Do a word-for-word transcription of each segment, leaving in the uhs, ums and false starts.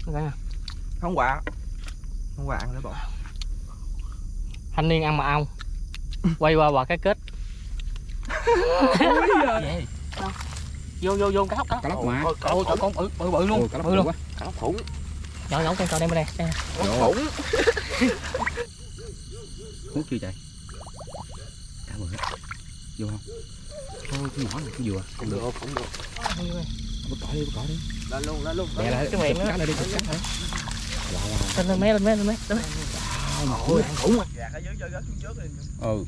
Không quạ. Không quạ ăn nữa bộ. Thanh niên ăn mà ong. Quay qua vào cái kết. Vô vô vô cá lóc cá. Cá lóc mà. Ôi trời con bự bự bự luôn. Cá lóc bự luôn. quá. Cá lóc khủng. Nhỏ nhỏ con trò đem bên đây. Đây. Khủng. Hút chưa chạy? Cá bự. Vô không? Thôi cái nhỏ này cái dừa. Không được, không được. Bắt cỏ đi, bắt cỏ đi. Lên luôn, lên luôn. Đè lại cái miệng cá lên đi, cá lên. Lên lên mé lên mé lên mé. Ôi, khủng. Gạt ở dưới cho gắt xuống trước đi. Ừ.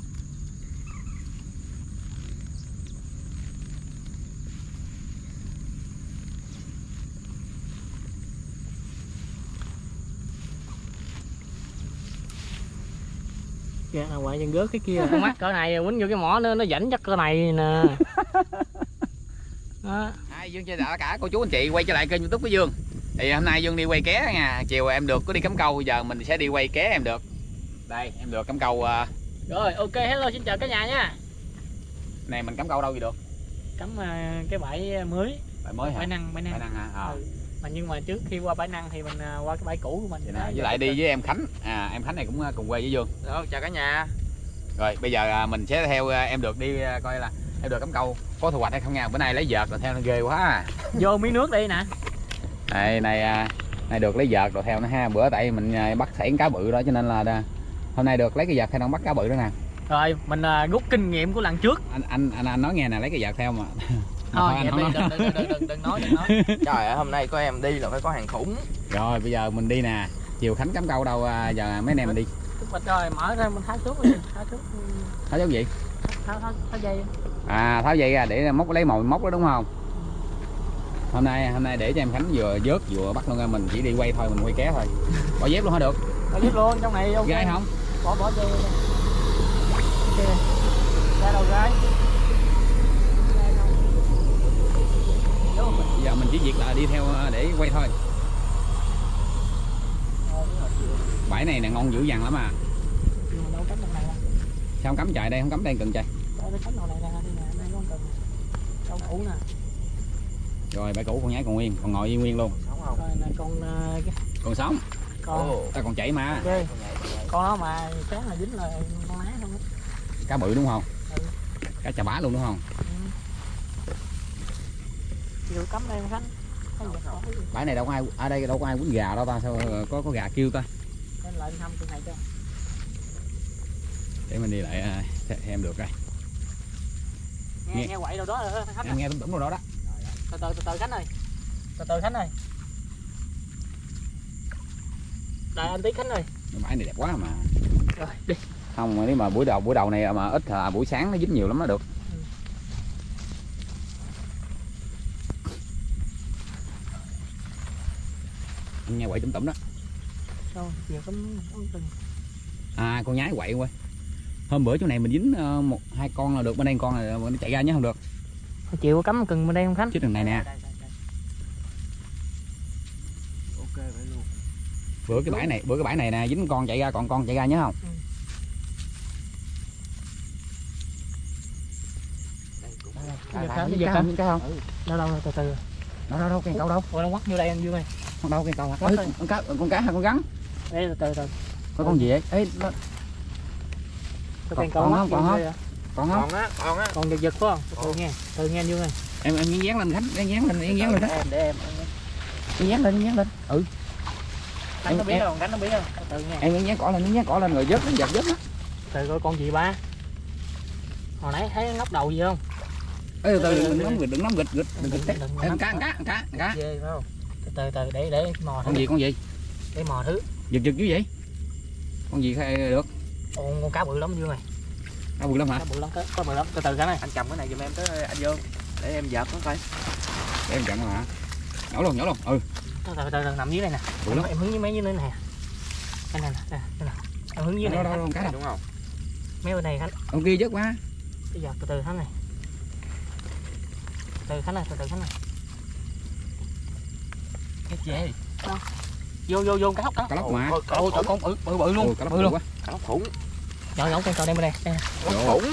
Kìa, à, ngoại dân gớt cái kia. Con mắt cỡ này quýnh vô cái mỏ nó nó dẫn chắc cỡ này nè. Đó. Hai Dương chào tất cả cô chú anh chị quay trở lại kênh YouTube của Dương. Thì hôm nay Dương đi quay ké nha. Chiều em được có đi cắm câu, giờ mình sẽ đi quay ké em được. Đây, em được cắm câu. Uh... Rồi, ok, hello xin chào cả nhà nha. Này mình cắm câu đâu gì được? Cắm uh, cái bãi mới. Bãi mới hả? Bãi năng, bãi năng. Bãi năng hả? À. Ừ. Mà nhưng mà trước khi qua bãi năng thì mình uh, qua cái bãi cũ của mình. Vậy nè, với lại đi với em Khánh. À, em Khánh này cũng cùng quay với Dương. Rồi, chào cả nhà. Rồi, bây giờ mình sẽ theo em được đi coi là em được cắm câu có thu hoạch hay không nha. Bữa nay lấy vợt rồi theo nó ghê quá à. Vô miếng nước đi nè. Đây này này được lấy vợt rồi theo nó ha. Bữa tại mình bắt sảy cá bự đó cho nên là hôm nay được lấy cái vợt theo nó bắt cá bự đó nè. Rồi mình uh, rút kinh nghiệm của lần trước. Anh anh anh, anh nói nghe nè, lấy cái vợt theo mà. Thôi em đi, đừng, đừng, đừng, đừng, đừng nói đừng nói. Trời ơi, hôm nay có em đi là phải có hàng khủng. Rồi bây giờ mình đi nè. Chiều Khánh cắm câu đâu, giờ mấy anh em mình đi. Bịch rồi mở ra mình tháo xuống đi. Tháo xuống. Tháo xuống gì? Tháo tháo tháo dây. À tháo dây ra để móc lấy mồi móc đó đúng không? Hôm nay hôm nay để cho em Khánh vừa vớt vừa bắt luôn, mình chỉ đi quay thôi, mình quay ké thôi. Bỏ dép luôn hả được? Bỏ dép luôn, trong này ok. Gai không? Bỏ bỏ dây đây. Ok. Ra đầu gai. Bây giờ mình chỉ việc là đi theo để quay thôi. Bãi này nè ngon dữ dằn lắm à. Đâu cắm này đâu. Sao không cắm chạy đây, không cắm đây cần chạy. Đâu cắm đầu này nè, đây nè, đây có cần. Đâu cũ nè. Rồi bãi cũ con nhái còn nguyên, còn ngồi nguyên luôn. Sống không? Rồi nè con uh, còn sống. Con. Oh. Ta còn chảy mà. Ok. Con đó mà sáng là dính là con lá không á. Cá bự đúng không? Ừ. Cá chà bá luôn đúng không? Ừ. Cắm đây Khánh. Bãi này đâu có ai ở đây đâu có ai quýnh gà đâu ta, sao có có gà kêu ta? Lên lại thăm trên này cho. Để mình đi lại em được rồi. Nghe nghe, nghe quậy đâu đó rồi Khánh. Em nghe tủm tủm đâu đó đó. Từ từ từ từ Khánh ơi. Từ từ Khánh ơi. Đợi anh tí Khánh ơi. Bãi này đẹp quá mà. Rồi đi. Không nếu mà buổi đầu buổi đầu này mà ít là buổi sáng nó dính nhiều lắm nó được. Ừ. Nghe quậy tủm tủm đó. Sao giờ cắm từng. À con nhái quậy quá. Hôm bữa chỗ này mình dính uh, một hai con là được, bên đây con là nó chạy ra nhé không được. Chịu cắm cần bên đây không Khánh? Chứ đường này nè. Ok vậy luôn. Bữa cái bãi này, bữa cái bãi này nè dính con chạy ra, còn con chạy ra nhớ không? Ừ. Giờ cá, giờ cá, cá không? Đâu đâu từ từ. Đâu đâu đâu cái câu đâu? Ôi nó quắt vô đây anh Dương ơi. Con đâu cái câu hả? Con cá, con cá hay con rắn? Đây từ từ từ. Có con gì vậy? Ê nó... Còn còn không? Còn không? Còn không? Còn á, còn á. Còn giật giật phải không? Từ nghe, từ nghe anh Dương ơi. Em em nhén dán lên Khánh, em dán lên, em dán lên đó. Em để em. Em dán lên, em dán lên. Ừ. Khánh nó biết không? Khánh nó biết không? Từ nghe. Em dán cỏ lên, em dán cỏ lên rồi vớt nó giật vớt nó. Từ coi con gì ba. Hồi nãy thấy ngóc đầu gì không? Ê từ đừng nắm gịch, đừng nắm gịch, gịch, đừng gịch. Em cá, cá, cá, cá. Ghê phải không? Từ từ từ để để mò. Con gì con gì? Để mò thứ. Giật giật dữ vậy? Con gì khai được? Con con cá bự lắm Dương ơi. Cá bự lắm hả? Cá bự lắm, có bự lắm. Từ từ cái này. Anh cầm cái này giùm em tới anh Dương. Để em dợp nó coi. Để em chặn hả? Nhổ luôn, nhổ luôn. Ừ. Từ từ từ, từ nằm dưới đây nè. Bự lắm. Em hướng dưới mấy dưới đây nè. Cái này nè, đây nè. Em hướng dưới này. Đâu đâu cá đâu? Đúng không? Mấy bên này Khánh. Con kia vớt quá. Bây giờ từ từ Khánh này. Từ Khánh này, từ từ Khánh này. Cái gì? Sao? Vô vô vô cá lóc cá. Cá lóc mà. Ôi trời con bự bự bự luôn. Cá lóc bự luôn. quá. Cá lóc khủng. Nhỏ nhỏ con trò đem bên đây. Đây nè. Khủng.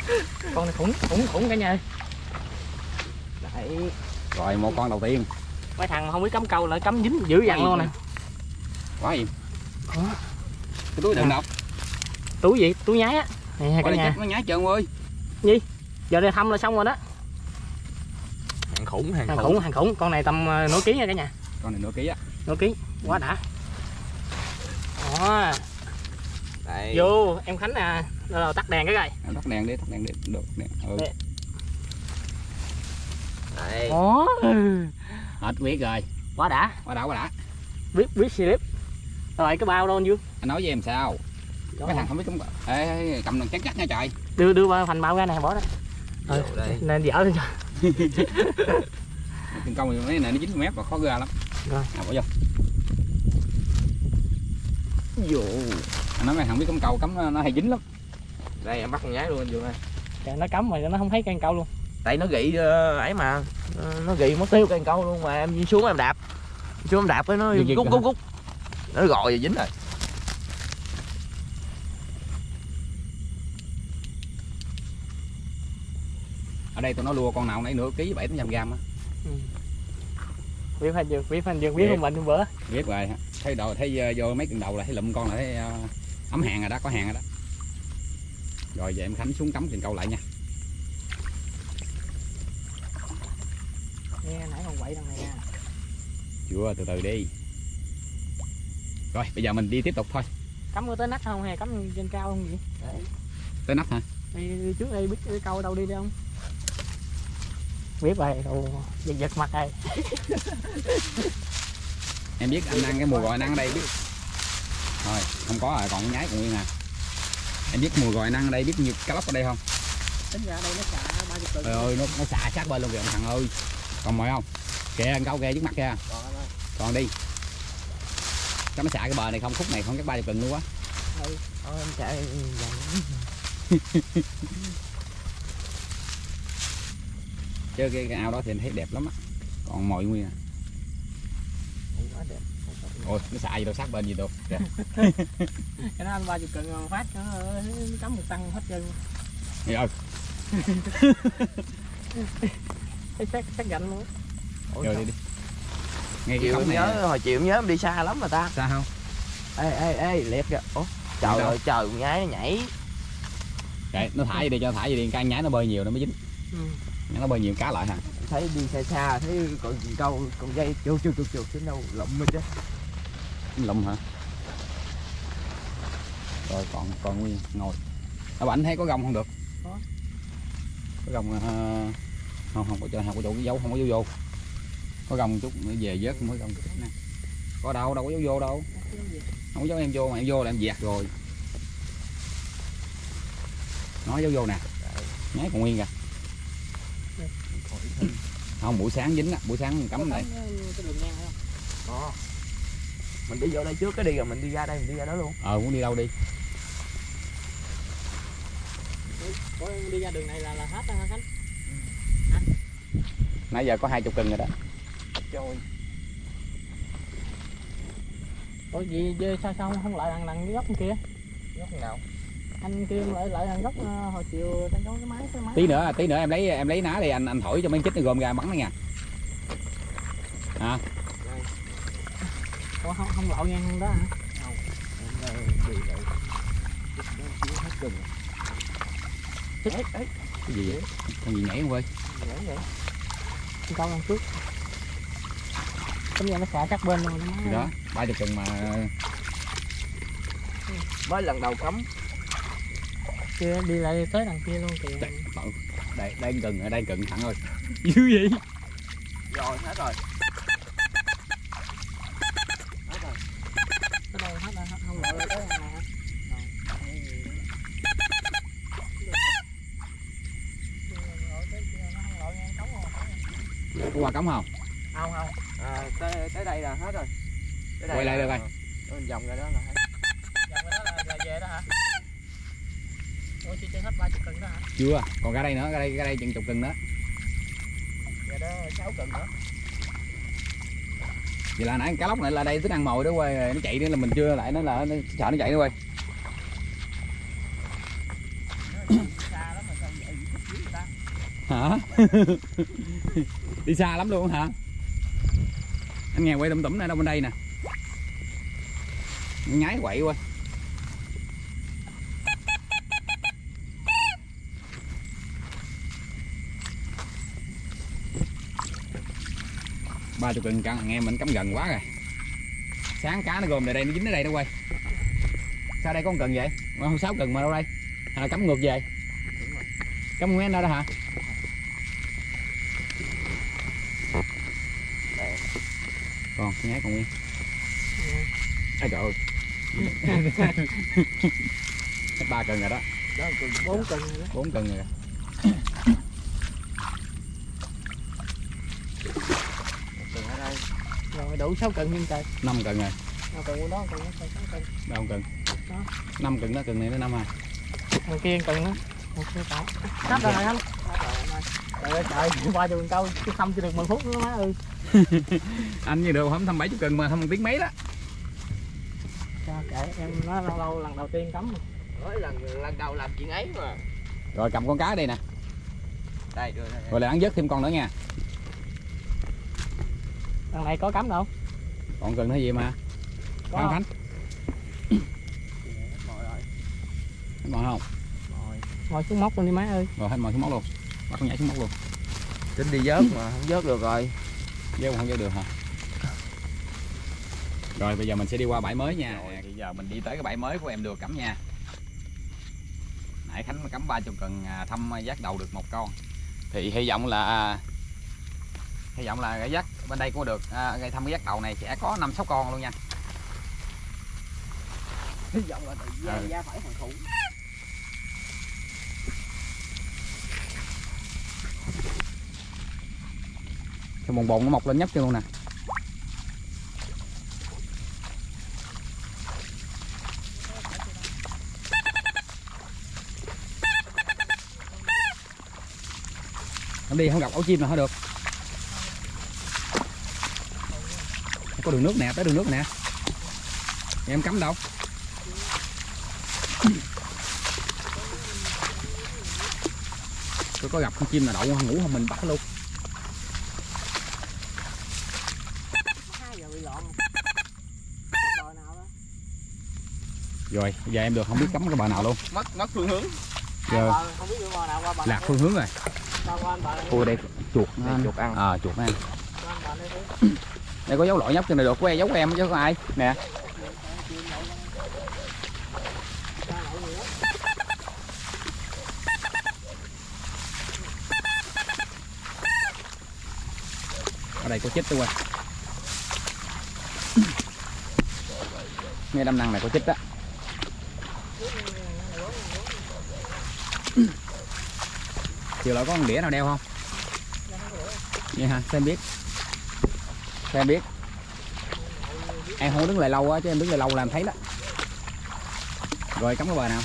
Con này khủng khủng khủng cả nhà ơi. Đấy. Rồi một con đầu tiên. mấy thằng không biết cắm câu lại cắm dính dữ dằn luôn nè. Quá gì cái túi đựng đâu? Túi gì? Túi nhái á. Nè cả nhà. Nó nhái trơn ơi. Gì? Giờ đây thăm là xong rồi đó. Hàng khủng, hàng, Hàng khủng. khủng, hàng khủng. Con này tầm nửa ký nha cả nhà. Con này nửa ký á. Nửa ký. Quá đã. Đó. Đây. Vô em Khánh nè. Rồi tắt đèn cái coi. Tắt đèn đi, tắt đèn đi. Được đèn. Ừ. Đây. Đây. Đó. Hết biết rồi. Quá đã. Quá đã quá đã. Biết biết slip. Rồi cái bao đâu anh Dương? Anh nói với em sao? Đó. Mấy thằng không biết chúng. Ê, cầm đằng chắc chắc nha trời. Đưa đưa vào thành bao ra này bỏ đó. Rồi. Đây. Nên dở lên cho. Từng công mấy này nó dính mép và khó ra lắm. Rồi. À, bỏ vô. Vô. Anh nói mày không biết cắm câu cắm nó hay dính lắm. Đây em bắt con nhái luôn anh Dương ơi. Trời, nó cắm rồi nó không thấy cây câu luôn. Tại nó gị uh, ấy mà. Uh, nó gị mất tiêu cây câu luôn mà em xuống em đạp. Xuống em đạp cái nó Gì, gì gút hả? gút gút. Nó gọi rồi dính rồi. Ở đây tụi nó lua con nào nãy nửa ký bảy trăm gram á. Ừ. Biết phải dược, biết phải dược, biết không mình bữa. Biết rồi, thấy đầu thấy vô mấy cần đầu là thấy lụm con là thấy uh, ấm hàng rồi đó, có hàng rồi đó. Rồi về em Khánh xuống cắm cần câu lại nha. Nghe nãy còn quậy đằng này nha. Chưa, từ từ đi. Rồi bây giờ mình đi tiếp tục thôi. Cắm tới nách không hay cắm trên cao không vậy? Đấy. Tới nắp hả? Đi, đi trước đây biết cái câu ở đâu đi đi không? Biết rồi, đồ giật giật mặt đây. Em biết anh ăn cái mùi gòi năng ở đây biết. Rồi không có rồi, còn nhái còn nguyên à. Em biết mùi gòi năng ở đây biết nhiều cá lóc ở đây không? Tính ra đây nó xả ba mươi Trời ơi nó, nó xà sát bên luôn kìa ông thằng ơi. Còn mồi không? Kìa ăn câu kìa trước mặt kìa. Còn đi. Chắc nó xả cái bờ này không, khúc này không chắc ba chục lần luôn quá. Ừ, thôi em chạy Chứ cái, cái ao đó thì em thấy đẹp lắm á. Còn mồi nguyên à. quá đẹp. Ôi nó xả gì đâu sát bên gì đâu. Kìa. Cái đó anh ba chục cân phát nó cắm một tăng hết trơn. Thì ơi. Thấy sát sát gạnh luôn. Rồi đi đi. Ngay cái Chiều cống em này. nhớ, hồi chiều em nhớ em đi xa lắm mà ta. Xa không? Ê ê ê liệt kìa. Ủa trời đâu? ơi trời con nhái nó nhảy. Đấy, nó thả gì đi cho thả gì đi, cái nhái nó bơi nhiều nó mới dính. Ừ. Nó bơi nhiều cá lại hả? Thấy đi xa xa thấy còn câu còn dây chuột chuột chuột chuột đến đâu lụm rồi chứ. Lụm hả? Rồi còn còn nguyên ngồi. Ở bảnh thấy có gông không được? Có. Có gông uh, không không có chỗ không có chỗ cái dấu không có dấu vô. Có gông chút nữa về vớt không có gông chút nè. Có đâu đâu có dấu vô đâu. Không có dấu em vô mà em vô là em dẹt rồi. Nói dấu vô nè. Nhái còn nguyên kìa. Không buổi sáng dính á, buổi sáng cắm lại. Cái đường ngang không? Có. Mình đi vô đây trước cái đi rồi mình đi ra đây mình đi ra đó luôn. Ờ muốn đi đâu đi. Có đi ra đường này là là hết đó hả Khánh? Nãy giờ có hai chục cân rồi đó. Trời. Ủa gì sao sao không, không lại đằng đằng cái góc kia? Góc nào? Anh kia lại lại đằng góc uh, hồi chiều đang có cái máy cái máy. Tí nữa, tí nữa em lấy em lấy ná đi anh anh thổi cho mấy chích nó gom ra bắn nó nha. Hả? Ủa không không lậu ngang đó hả? Không. Em đi vậy. Hết cừng. Ê ê Cái gì vậy? Con gì nhảy không ơi? nhảy vậy. Con câu lần trước. Tính ra nó xả chắc bên luôn nó Gì đó, ba chục cân mà Mới lần đầu cắm. kia đi lại tới đằng kia luôn kìa. đây, đây, đây cần ở đây cần thẳng ơi. Dữ vậy? Rồi hết rồi. Hết rồi. Tới đây hết rồi, không lội lại tới đằng này hả? Có qua cống không? Không không. À, tới tới đây là hết rồi. Tới đây Quay lại là, được coi. Mình vòng ra đó là hết. Dòng đó là, là về đó hả? Ủa chưa chơi hết ba chục cân đó hả? Chưa, còn ra đây nữa, ra đây ra đây chừng chục cân nữa. Ra đó sáu cân nữa. Vậy là nãy cá lóc này là đây tính ăn mồi đó quay nó chạy nữa là mình chưa lại nó là nó sợ nó chạy nữa quay. Xa lắm mà sao vậy? Hả? Đi xa lắm luôn hả? Anh nghe quay tủm tủm này đâu bên đây nè. Nhái quậy quá. Ba chục cần cân anh em mình cắm gần quá rồi. Sáng cá nó gom lại đây, nó dính ở đây nó quay. Sao đây có một cần vậy? Không, sáu cần mà đâu đây? Hay là cắm ngược về? Cắm nguyên đâu đó hả? Còn nhái còn nguyên. Ai trời ơi. ba cần rồi đó. Bốn cần rồi đó. Bốn cần rồi. Cần ở đây. Rồi đủ sáu cần nhưng trời. Năm cần rồi. Nào cần đó, cần đó, cần sáu cần. Đâu không cần. Đó. Năm cần đó, cần này nó năm à. Thằng kia cần đó. Một kia phải. Sắp rồi này anh. Trời ơi trời, qua cho mình câu chứ không chưa được mười phút nữa má ơi. Anh như được không thăm bảy chục cần mà thăm một tiếng mấy đó. Cho kệ em nó lâu lâu lần đầu tiên cắm. Nói lần lần đầu làm chuyện ấy mà. Rồi cầm con cá đây nè. Đây đưa đây. Rồi lại ăn vớt thêm con nữa nha. Thằng này có cắm đâu. Còn cần cái gì mà. Có Khánh không? Khánh. Hết mồi không? Ngồi xuống móc luôn đi má ơi. Rồi hết mồi xuống móc luôn. Bắt con nhảy xuống móc luôn. Tính đi vớt mà không vớt được rồi. Vớt không vớt được hả? Rồi bây giờ mình sẽ đi qua bãi mới nha. Rồi bây giờ mình đi tới cái bãi mới của em Được cắm nha. Nãy Khánh cắm ba chục cần thăm vác đầu được một con. Thì hy vọng là hy vọng là cái vác bên đây cũng được à, thăm cái vác đầu này sẽ có năm sáu con luôn nha. Hy vọng là tự Ừ. ra phải thằng khủng. Cái bồn bồn nó mọc lên nhấp chân luôn nè. Em đi không gặp ổ chim là thôi được. Có đường nước nè, tới đường nước nè. Em cắm đâu? Tôi có gặp con chim là đậu ngủ không mình bắt luôn. Rồi, giờ em Được không biết cắm cái bờ nào luôn. Mất mất phương hướng. Giờ Không biết bờ nào qua bờ. lạc phương hướng rồi. Ui đây chuột nó ăn. Chuột ăn. À chuột nó ăn. Đây có dấu lội nhóc trên này được của em, dấu của em chứ có ai. Nè. Ở đây có chích luôn. Nghe đâm năng này có chích đó. Chiều lại có con đĩa nào đeo không? Vậy hả? Sao em biết? Sao em biết? Em không đứng lại lâu á, chứ em đứng lại lâu làm thấy đó. Rồi cắm cái bờ nào?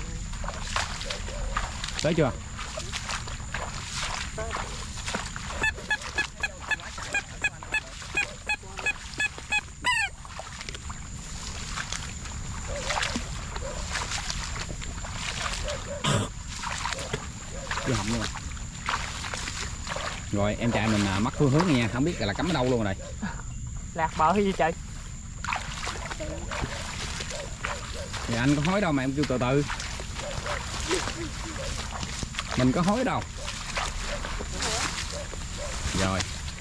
Tới chưa? Chưa hỏng luôn. Rồi em trai mình mất phương hướng này nha, không biết là cắm ở đâu luôn rồi. Lạc bờ hay gì trời? Thì anh có hối đâu mà em kêu từ từ. Mình có hối đâu. Rồi.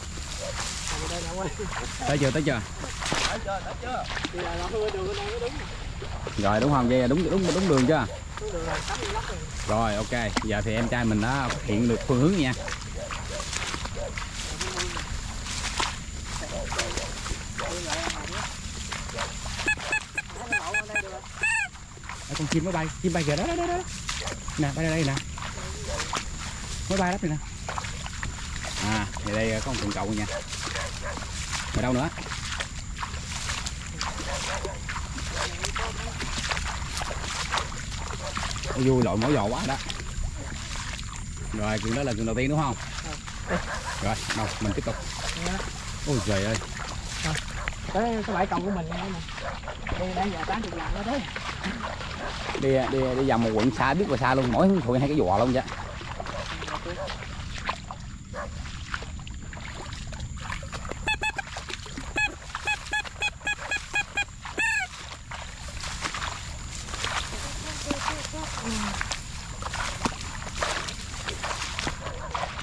Tới chưa, tới chưa? Tới chưa, tới chưa? Rồi đúng không? Vậy là đúng đúng đúng đường chưa? Rồi ok, giờ thì em trai mình đã phát hiện được phương hướng nha. Ở con chim nó bay, chim bay kìa đó đó đó. Nè, bay ra đây nè. Mới bay lắm nè. À, thì đây có một con cậu nha. Ở đâu nữa? Ôi vui lội mỗi giò quá đó. Rồi chuyện đó là chuyện đầu tiên đúng không? Rồi đâu mình tiếp tục. Ôi trời ơi. Tới cái bãi cầu của mình nè. Đây đang giờ tám chục lạng đó đấy. Đi đi đi vòng một quận xa biết là xa luôn, mỗi hướng thụi hai cái giò luôn chứ.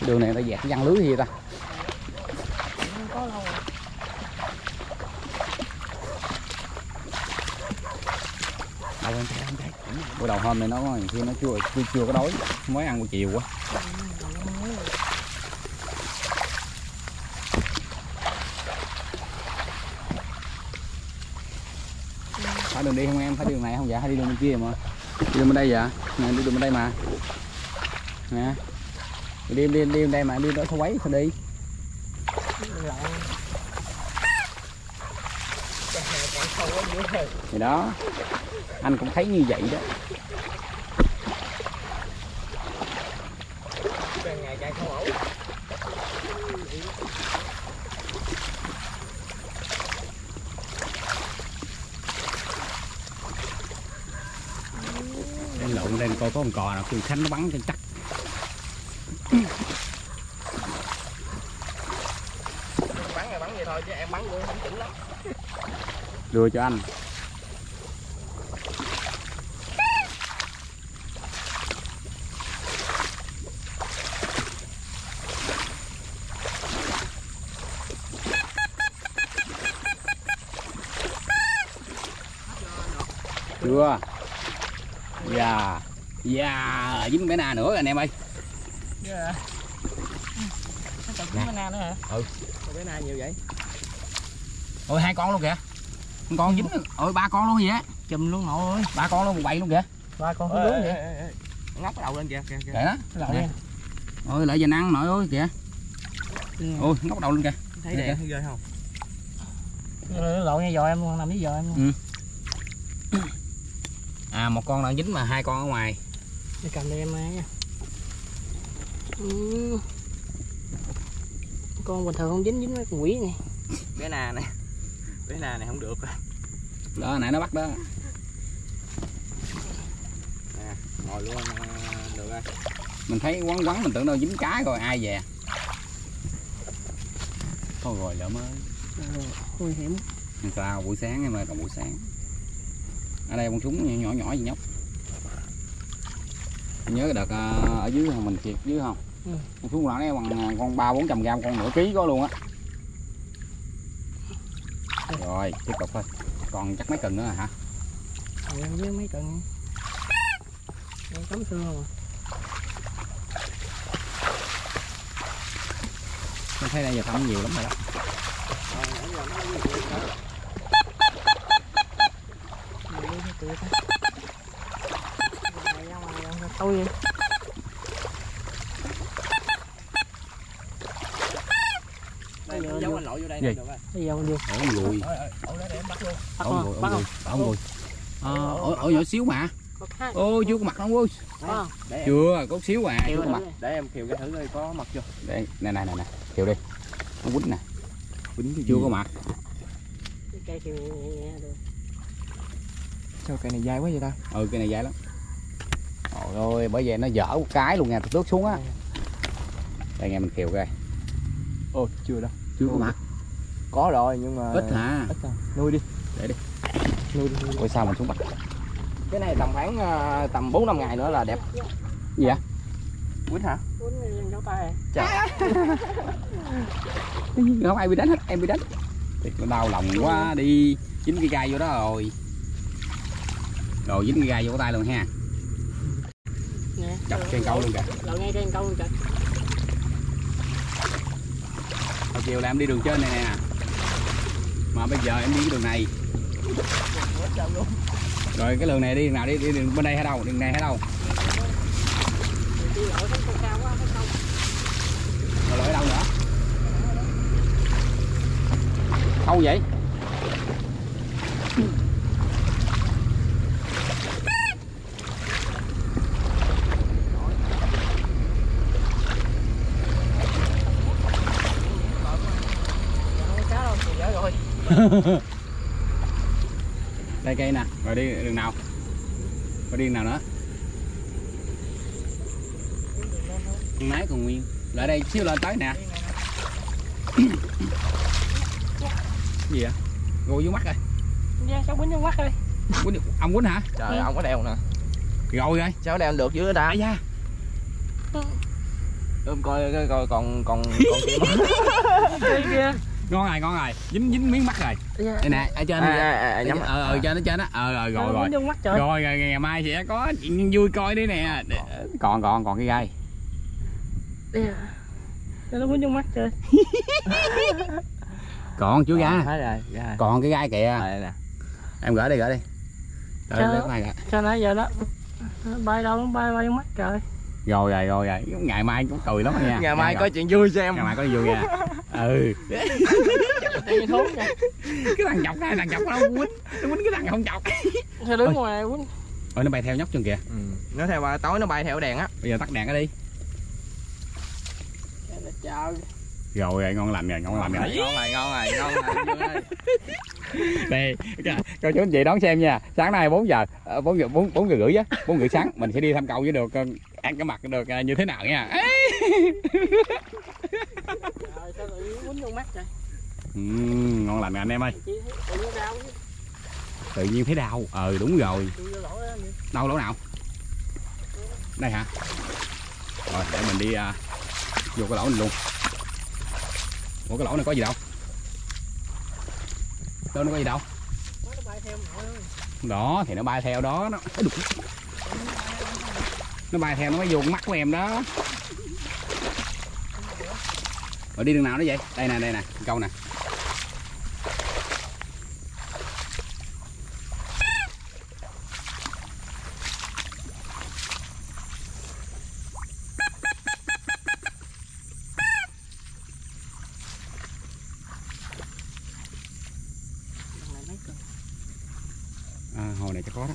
Đường này ta dẹt văng lưới gì ta. Không có lâu rồi. Đâu anh thấy, anh thấy. Buổi đầu hôm này nó khi nó chưa chưa, chưa có đói, mới ăn buổi chiều quá. Phải đường đi không em? Phải đường này không dạ? Hay đi đường bên kia mà? Đi đường bên đây dạ? Nè, đi đường bên đây mà. Nè. Đi đi đi bên đây mà, đi đó thôi quấy sao đi? Thì đó. Anh cũng thấy như vậy đó. Ngày chạy không ổn. Lên lộn lên coi có con cò nào kêu Khánh nó bắn cho chắc. Bắn là bắn vậy thôi chứ em bắn luôn không chuẩn lắm. Đưa cho anh. Chưa. Dạ. Dạ, dính bé na nữa rồi anh em ơi. Yeah. Nó còn bé na nữa hả? Ừ. Bé na nhiều vậy? Ôi hai con luôn kìa. Con con dính. Ôi ba con luôn vậy á. Chùm luôn nội ơi. Ba con luôn một bầy luôn kìa. Ba con hướng vậy. Ngóc cái đầu lên kìa kìa kìa. Kìa đó. Lậu nha. Ôi lại dành ăn nội ơi kìa. Ôi ngóc đầu lên kìa. Thấy đẹp thấy ghê không? Lậu nha dò em luôn, nằm với dò em luôn. Ừ. À một con đang dính mà hai con ở ngoài. Để cầm đây em nha. Ừ. Con bình thường không dính dính mấy con quỷ này. Bé na này. Bé na này không được rồi. Đó nãy nó bắt đó. Nè, ngồi luôn được rồi. Mình thấy quắn quắn mình tưởng đâu dính cá rồi ai về. Thôi rồi lỡ mới. Nguy hiểm. Sao buổi sáng em ơi, còn buổi sáng. Ở đây con súng nhỏ nhỏ gì nhóc. Nhớ cái đợt ở dưới mình thiệt dưới không? Ừ. Con súng này bằng con ba bốn trăm gram, con nửa ký có luôn á. Rồi tiếp tục thôi. Còn chắc mấy cần nữa hả? Ừ, với mấy cần. Đang cắm xương rồi. Mình thấy đây giờ tắm nhiều lắm rồi đó. Tôi vậy. Đây giấu anh lội vô đây Gì? được rồi. Bây giờ đi. Ổ lùi. Ổ để em bắt luôn. Bắt Ổ không? lùi, Bắt ổ không? lùi. Ổ lùi. Ờ, ổ, ổ nhỏ xíu mà. Ôi chưa có mặt không ơi. Có. Chưa, có xíu à, chưa có mặt. Để em khiều cái thử coi có mặt chưa. Đây, này này này nè, khiều đi. Nó quýnh nè. Quýnh chưa có mặt. Cái cây kia được. Sao cây này dài quá vậy ta? Ừ cây này dài lắm. Trời ơi, bởi vậy nó dở một cái luôn nha, tôi tước xuống á. Đây nghe mình khiều coi. Ồ, chưa đâu. Chưa có mặt. Có rồi nhưng mà Ít hả? ít thôi. Nuôi đi. Để đi. Nuôi đi. Ôi sao mình xuống bắt. Cái này tầm khoảng uh, tầm bốn năm ngày nữa là đẹp. Gì vậy? Quýnh hả? Quýnh lên dấu tay. Chà. Không ai bị đánh hết, em bị đánh. Thì nó đau lòng quá đi. Dính cái gai vô đó rồi. Rồi dính cái gai vô cái tay luôn ha. Nè. Chọc trên câu luôn kìa. Lậu ngay trên câu luôn kìa. Hồi chiều là em đi đường trên này nè. Mà bây giờ em đi cái đường này. Rồi cái đường này đi đường nào đi, đi đường bên đây hay đâu, đường này hay đâu? Đi lội xuống cao quá phải không? Rồi lội ở đâu nữa? Sâu vậy? Cá đâu, thì dở rồi. Đây cây nè, rồi đi đường nào? Rồi đi đường nào nữa? Con nái còn nguyên. Lại đây xíu lên tới nè. Gì vậy? Gô vô mắt rồi. Dạ, sao quýnh vô mắt rồi. Quýnh, ông quýnh hả? Trời ơi, ông có đeo nè. Rồi rồi. Sao đeo được dưới ta? Ai da. ôm coi coi coi còn còn còn Đây kia. Ngon rồi, ngon rồi, dính dính miếng mắt rồi. Đây nè, ở trên à, à, à, nhắm ờ ờ trên nó trên á, ờ rồi rồi rồi. Mắt trời. Rồi rồi ngày mai sẽ có chuyện vui coi đi nè. Còn còn còn cái gai. Nó quýnh trong mắt trời. Còn chú gà. Thấy rồi, rồi. Còn cái gai kìa. Đây nè. Em gửi đi, gửi đi. Rồi lấy mai rồi. Sao nãy giờ đó bay đâu nó bay bay trong mắt trời. Rồi rồi rồi rồi, ngày mai cũng cười lắm nha. Ngày mai có chuyện vui cho em. Ngày mai có vui nha. Ừ. Cái thốn nha. Cái thằng chọc này, thằng chọc nó quýnh, nó quýnh cái thằng không chọc. Sao đứng ngoài quýnh. Rồi nó bay theo nhóc chân kìa. Ừ. Nó theo tối nó bay theo đèn á. Bây giờ tắt đèn cái đi. Trời. Rồi rồi, ngon lành rồi, ngon lành rồi. Ngon rồi, ngon rồi, ngon rồi. Đây, coi chú anh chị đón xem nha. Sáng nay bốn giờ, bốn giờ bốn bốn giờ rưỡi á, bốn rưỡi sáng mình sẽ đi thăm cầu với được ăn cái mặt được như thế nào nha. Trời, sao tự quýnh trong mắt trời. Ừ, ngon lành rồi anh em ơi. Chị thấy tự nhiên đau. Tự nhiên thấy đau. Ờ đúng rồi. Đau lỗ nào? Đây hả? Rồi để mình đi uh, vô cái lỗ này luôn. Ủa cái lỗ này có gì đâu? Đâu nó có gì đâu? Đó thì nó bay theo đó, nó nó bay theo nó mới vô mắt của em đó. Rồi đi đường nào đó vậy? Đây nè, đây nè, câu nè. À, hồi này chắc có đó.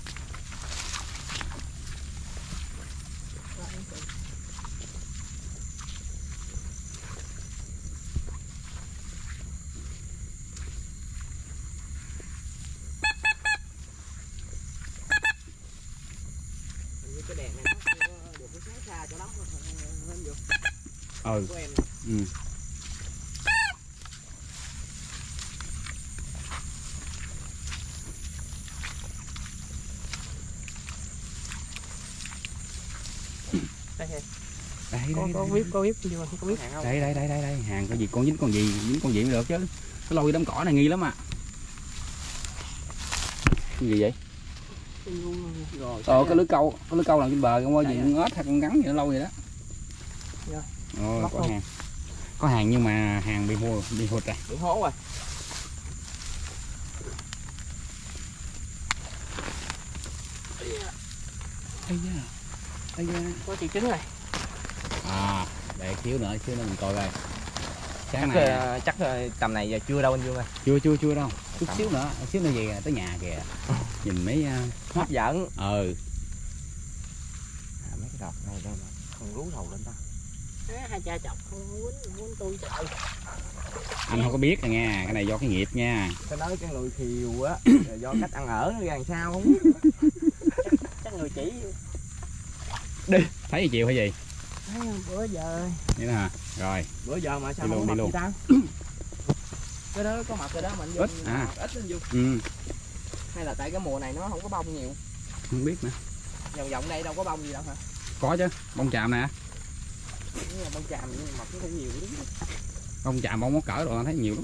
Cái đèn này nó không được cái sáng xa cho lắm nên được. Ừ. Ừ. Đây, đây, Có đây, có đây, vip có vip gì mà không có vip. đây đây đây đây đây hàng có gì con dính con gì dính con gì cũng được chứ. Cái lôi đám cỏ này nghi lắm à. Cái gì vậy? Rồi. Ờ cái lưới câu, cái lưới câu làm trên bờ con ơi, gì con ếch hay con gắn gì nó lâu vậy đó. Dạ. Rồi Mắc có không? hàng. Có hàng nhưng mà hàng bị mua bị hụt rồi. Bị hố rồi. Ây da. Ây da. Có chị trứng này. À, để xíu nữa, xíu nữa mình coi coi. Sáng Chắc, này uh, chắc uh, tầm này giờ chưa đâu anh Dương ơi. chưa chưa chưa đâu. Chút xíu nữa, xíu nữa về tới nhà kìa. Nhìn mấy uh, Hấp dẫn. ừ. À, mấy cái đọt này đâu mà không rú đầu lên ta. À, hai cha chọc không quýnh quýnh tôi trời. Anh không có biết rồi nha, cái này do cái nghiệp nha. Cái nói cái người thiều á, do cách ăn ở nó ra làm sao không biết. Chắc, chắc người chỉ. Đi. Thấy gì chiều hay gì? Thấy bữa giờ. Vậy đó hả? Rồi. Bữa giờ mà sao Đi luôn, không đi mập luôn. vậy ta? Cái đó có mập rồi đó mà anh Ít, Dương. à. Ít anh Dương. Ừ, Hay là tại cái mùa này nó không có bông nhiều. không biết nữa. Vòng vòng đây đâu có bông gì đâu hả? Có chứ, bông chàm nè. Nếu là bông tràm nhưng mà mập nó cũng nhiều đúng không? Bông chàm bông móc cỡ rồi thấy nhiều lắm.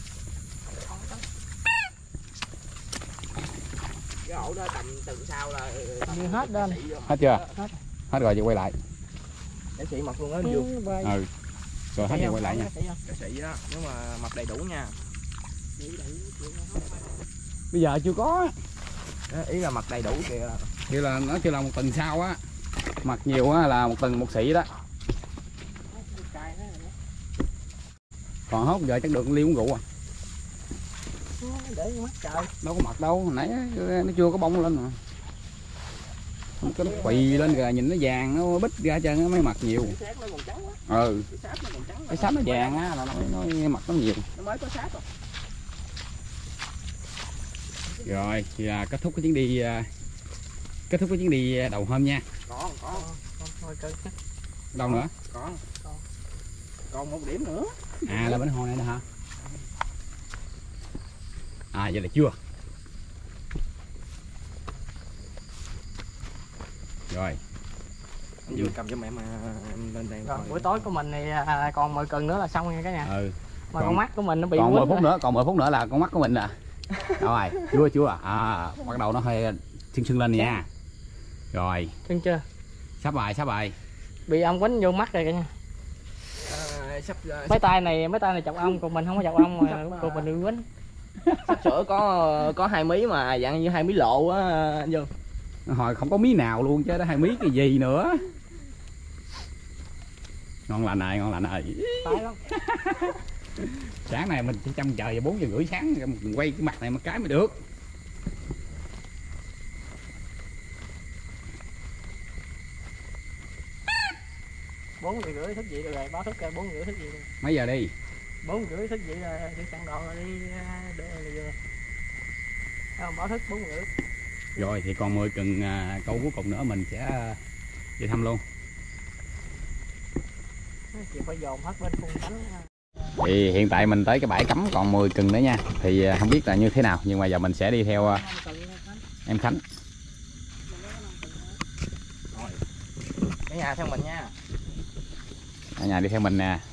Cái ổ đó tầm từ sau là Như hết đó này. Hết chưa? Hết. Hết rồi, chị quay lại. để sĩ mập luôn đó anh Dương. Ừ. Rồi hết rồi quay lại nha. Để sĩ đó, nếu mà mập đầy đủ nha. Bây giờ chưa có. Đó, ý là mập đầy đủ kìa. Kêu là nó kêu là một tuần sau á. Mặt nhiều á là một tuần một xị đó. Còn hốt giờ chắc được ly uống rượu à. Để mắt trời. Đâu có mặt đâu, hồi nãy nó chưa có bông lên mà. Cái nó quỳ lên kìa, nhìn nó vàng nó bít ra chân nó mới mặt nhiều. Ừ. Cái sáp nó vàng á là nó, nó mặt nó nhiều. Nó mới có sáp rồi. Rồi thì là kết thúc cái chuyến đi kết thúc cái chuyến đi đầu hôm nha. Còn còn Thôi coi. Đâu nữa? Còn. Còn một điểm nữa. À là bánh hồ này nè hả? À vậy là chưa. Rồi. Anh vừa cầm cho mẹ mà em lên đây. Rồi buổi tối của mình thì à, còn mười cần nữa là xong nha cả nhà. Ừ. Mà Còn- con mắt của mình nó bị Còn mười quýnh phút rồi. nữa, còn mười phút nữa là con mắt của mình nè. Rồi, chưa chưa à. à bắt đầu nó hơi sưng sưng lên nha. Rồi, Chân chưa? sắp bài sắp bài. Bị ong quýnh vô mắt rồi cả nhà. À, sắp, Mấy tay này mấy tay này chọc ong, còn mình không có chọc ong mà còn mình bị quýnh. sắp sửa có có hai mí mà dạng như hai mí lộ á anh Dương. Hồi không có mí nào luôn chứ đó, hai mí cái gì nữa. Ngon lành này, ngon lành này. Tái lắm. Sáng này mình chỉ trông chờ vào bốn giờ rưỡi sáng mình quay cái mặt này một cái mới được. Bốn giờ rưỡi thức dậy rồi, báo thức bốn rưỡi thức dậy rồi. Mấy giờ đi? Bốn rưỡi thức dậy là đi săn đồ rồi đi à, để là vừa. Không, báo thức bốn rưỡi. Rồi thì còn mười cần à, câu cuối cùng nữa mình sẽ à, đi thăm luôn. Chị phải dồn hết bên khung cánh. Thì hiện tại mình tới cái bãi cắm còn mười cần nữa nha. Thì à, không biết là như thế nào nhưng mà giờ mình sẽ đi theo à, em Khánh. Cả nhà theo mình nha. Ở nhà đi theo mình nè.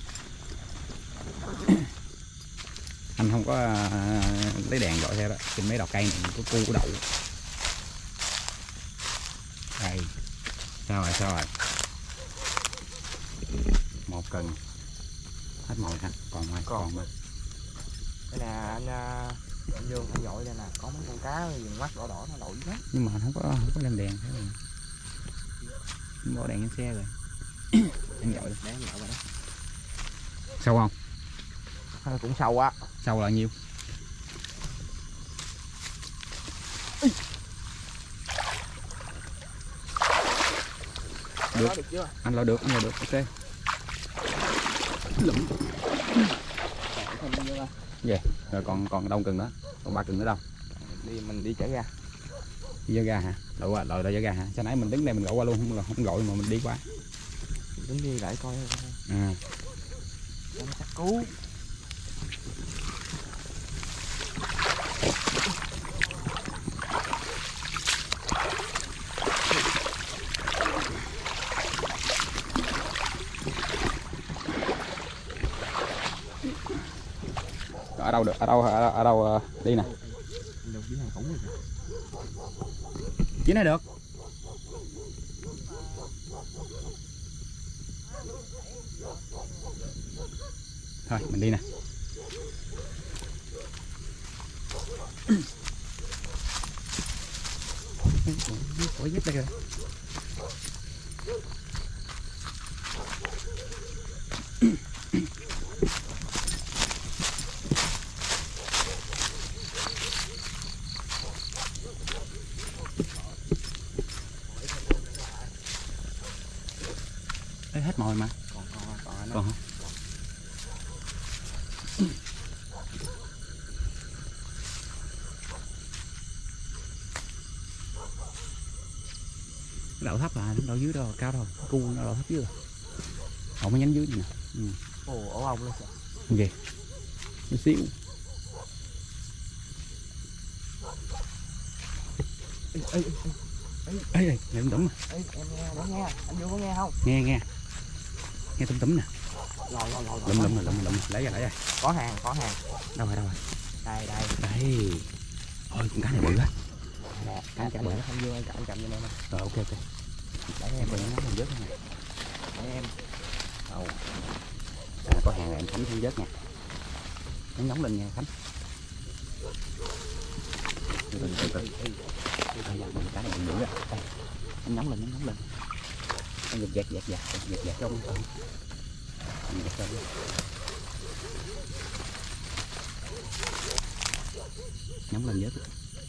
Anh không có à, lấy đèn gọi theo đó. Trên mấy đầu cây này có cu có đậu. Đây. Sao rồi sao rồi. Một cần. Hết mồi hả? Còn mai còn mà. Đây nè anh, anh Dương anh gọi đây nè, có mấy con cá viền mắt đỏ đỏ nó đậu dữ lắm. Nhưng mà anh không có không có lên đèn thế này. Anh bỏ đèn lên xe rồi. Anh gọi Để anh gọi vào đó. Sâu không? À, cũng sâu quá. Sâu là nhiêu? Được. Có được chưa? Anh lo được, anh lo được, ok. Lụm. Về, rồi còn còn đông cần nữa, còn ba cần nữa đâu? Đi mình đi chở ra. Đi ra ga hả? Đậu qua, đợi đợi ra ga hả? Sao nãy mình đứng đây mình gọi qua luôn, không không gọi mà mình đi qua. Đứng đi lại coi. À. Con chắc cứu. Ở đâu được? Ở đâu ở đâu, ở đâu đi nè? Được dưới hàng cổng rồi. Chỉ nói được. Thôi mình đi nè. Có dép đây kìa. Ê, hết mồi mà. Còn còn còn anh Còn hả? Đậu thấp à, đậu dưới đâu cao đâu, cu nó đậu thấp dưới rồi. Đậu mấy nhánh dưới này nè. Ừ. ồ ổ ong luôn kìa. Gì? Nó xíu. Ê, ê, Ê, ê, nghe tủm tủm nè. ê, em nghe đó nghe, anh Dương có nghe không? Nghe nghe. Nghe tủm tủm nè. Rồi rồi rồi. Lụm lụm rồi, lụm lụm lấy ra lấy ra. Có hàng, có hàng. Đâu rồi đâu rồi. Đây đây. Đây. Ôi con cá này bự quá. Nè, anh chạm bự nó không Dương, anh chạm anh chạm cho em. Rồi ok ok. Để em Em nó mình vớt nha. để em. Đâu. À, có hàng này em Khánh không vớt nha. Nó nóng lên nha Khánh. Từ từ từ từ. Đây là con cá này bự dữ rồi. Đây. Nó nóng lên, nó nóng lên. Nó giật giật giật giật giật giật trong con. Giật trong. Nóng lên vớt.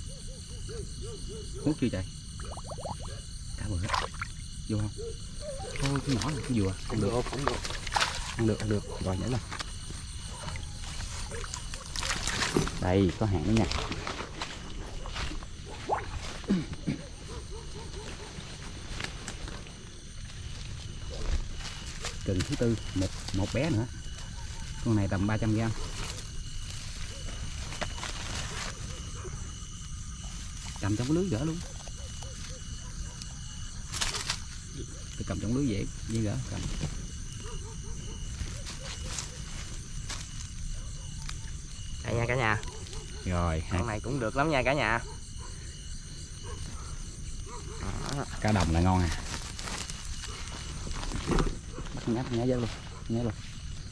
Hút chưa trời? Cá bự hết. Vô không? Thôi cái nhỏ này cái dừa. Ăn được. Cũng được. Ăn được, ăn được. Rồi nhảy lên. Đây có hàng nữa nha. Cần thứ tư, một một bé nữa. Con này tầm ba trăm gram. Cầm trong cái lưới gỡ luôn. cầm trong lưới dễ dễ gỡ cầm. Đây nha cả nhà. Rồi Con này cũng được lắm nha cả nhà. Đó. Cá đồng là ngon à. Bắt nhát nhá luôn, nhá luôn.